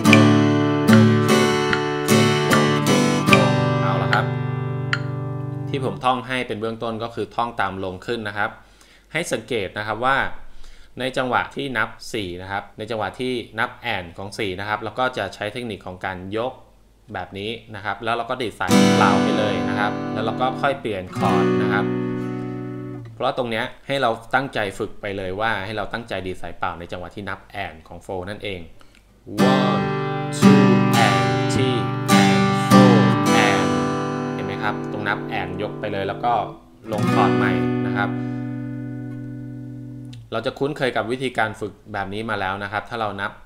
Speaker 1: ทที่ผมท่องให้เป็นเบื้องต้นก็คือท่องตามลงขึ้นนะครับให้สังเกตนะครับว่าในจังหวะที่นับสี่นะครับในจังหวะที่นับแอนของสี่นะครับแล้วก็จะใช้เทคนิคของการยกแบบนี้นะครับแล้วเราก็ดีดสายเปล่าไปเลยนะครับแล้วเราก็ค่อยเปลี่ยนคอร์ดนะครับเพราะตรงนี้ให้เราตั้งใจฝึกไปเลยว่าให้เราตั้งใจดีดสายเปล่าในจังหวะที่นับแอนของโฟนั่นเอง one two and three and four and เห็นไหมครับตรงนับแอนยกไปเลยแล้วก็ลงคอร์ดใหม่นะครับเราจะคุ้นเคยกับวิธีการฝึกแบบนี้มาแล้วนะครับถ้าเรานับ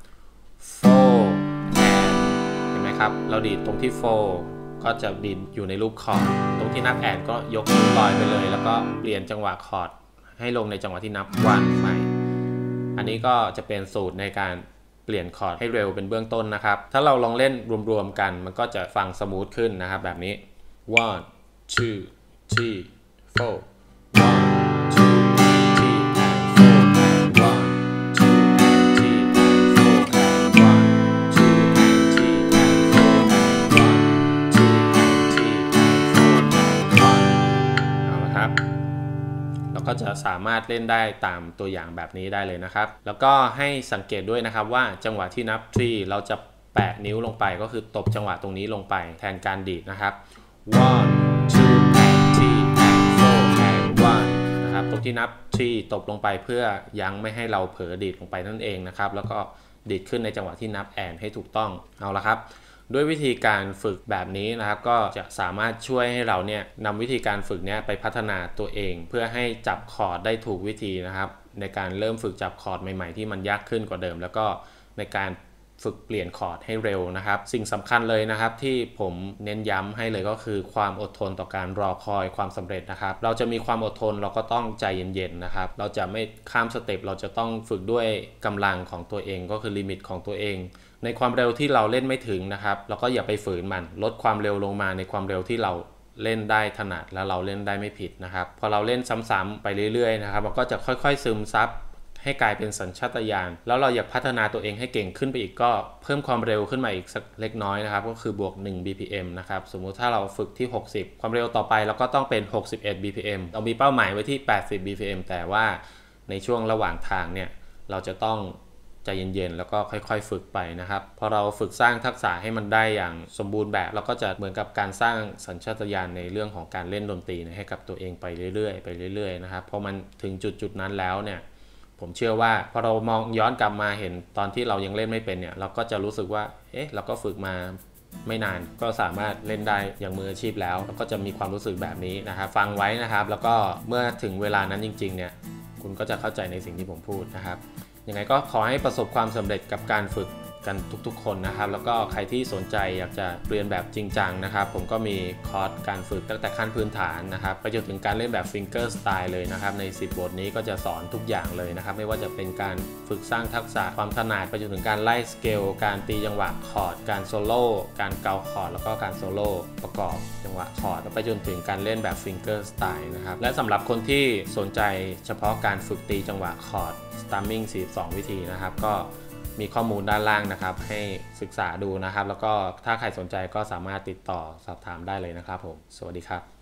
Speaker 1: four and เห็นไหมครับเราดีดตรงที่fourก็จะดีดอยู่ในรูปคอร์ดตรงที่นับแอนก็ยกนิ้วลอยไปเลยแล้วก็เปลี่ยนจังหวะคอร์ดให้ลงในจังหวะที่นับoneใหม่อันนี้ก็จะเป็นสูตรในการเปลี่ยนคอร์ดให้เร็วเป็นเบื้องต้นนะครับถ้าเราลองเล่นรวมๆกันมันก็จะฟังสมูทขึ้นนะครับแบบนี้ one two three four one two three and four and one two three and four and one two three and four and one two three and four and one เอาละครับเราก็จะสามารถเล่นได้ตามตัวอย่างแบบนี้ได้เลยนะครับแล้วก็ให้สังเกตด้วยนะครับว่าจังหวะที่นับทรีเราจะแปะนิ้วลงไปก็คือตบจังหวะตรงนี้ลงไปแทนการดีดนะครับ one two and three and four and one นะครับตรงที่นับทรีตบลงไปเพื่อยั้งไม่ให้เราเผลอดีดลงไปนั่นเองนะครับแล้วก็ดีดขึ้นในจังหวะที่นับแอนให้ถูกต้องเอาละครับด้วยวิธีการฝึกแบบนี้นะครับก็จะสามารถช่วยให้เราเนี่ยนำวิธีการฝึกเนี้ยไปพัฒนาตัวเองเพื่อให้จับคอร์ดได้ถูกวิธีนะครับในการเริ่มฝึกจับคอร์ดใหม่ๆที่มันยากขึ้นกว่าเดิมแล้วก็ในการฝึกเปลี่ยนคอร์ดให้เร็วนะครับสิ่งสำคัญเลยนะครับที่ผมเน้นย้ำให้เลยก็คือความอดทนต่อการรอคอยความสำเร็จนะครับเราจะมีความอดทนเราก็ต้องใจเย็นๆนะครับเราจะไม่ข้ามสเต็ปเราจะต้องฝึกด้วยกำลังของตัวเองก็คือลิมิตของตัวเองในความเร็วที่เราเล่นไม่ถึงนะครับเราก็อย่าไปฝืนมันลดความเร็วลงมาในความเร็วที่เราเล่นได้ถนัดและเราเล่นได้ไม่ผิดนะครับพอเราเล่นซ้ำๆไปเรื่อยๆนะครับมันก็จะค่อยๆซึมซับให้กลายเป็นสัญชาตญาณแล้วเราอยากพัฒนาตัวเองให้เก่งขึ้นไปอีกก็เพิ่มความเร็วขึ้นมาอีกสักเล็กน้อยนะครับก็คือบวกหนึ่ง บี พี เอ็ม นะครับสมมุติถ้าเราฝึกที่หกสิบความเร็วต่อไปเราก็ต้องเป็นหกสิบเอ็ด บี พี เอ็ม เรามีเป้าหมายไว้ที่แปดสิบ บี พี เอ็ม แต่ว่าในช่วงระหว่างทางเนี่ยเราจะต้องใจเย็นๆแล้วก็ค่อยๆฝึกไปนะครับพอเราฝึกสร้างทักษะให้มันได้อย่างสมบูรณ์แบบเราก็จะเหมือนกับการสร้างสัญชาตญาณในเรื่องของการเล่นดนตรีให้กับตัวเองไปเรื่อยๆไปเรื่อยๆนะครับพอมันถึงจุดๆนั้นแล้วเนี่ยผมเชื่อว่าพอเรามองย้อนกลับมาเห็นตอนที่เรายังเล่นไม่เป็นเนี่ยเราก็จะรู้สึกว่าเอ๊ะเราก็ฝึกมาไม่นานก็สามารถเล่นได้อย่างมืออาชีพแล้วแล้วก็จะมีความรู้สึกแบบนี้นะครับฟังไว้นะครับแล้วก็เมื่อถึงเวลานั้นจริงๆเนี่ยคุณก็จะเข้าใจในสิ่งที่ผมพูดนะครับยังไงก็ขอให้ประสบความสำเร็จกับการฝึกกันทุกๆคนนะครับแล้วก็ใครที่สนใจอยากจะเรียนแบบจริงจังนะครับผมก็มีคอร์สการฝึกตั้งแต่ขั้นพื้นฐานนะครับไปจนถึงการเล่นแบบฟิงเกอร์สไตล์เลยนะครับในสิบบทนี้ก็จะสอนทุกอย่างเลยนะครับไม่ว่าจะเป็นการฝึกสร้างทักษะความถนัดไปจนถึงการไล่สเกลการตีจังหวะคอร์ดการโซโล่การเกาคอร์ดแล้วก็การโซโล่ประกอบจังหวะคอร์ดแล้วไปจนถึงการเล่นแบบฟิงเกอร์สไตล์นะครับและสำหรับคนที่สนใจเฉพาะการฝึกตีจังหวะคอร์ด Strumming สี่สิบสองวิธีนะครับก็มีข้อมูลด้านล่างนะครับให้ศึกษาดูนะครับแล้วก็ถ้าใครสนใจก็สามารถติดต่อสอบถามได้เลยนะครับผมสวัสดีครับ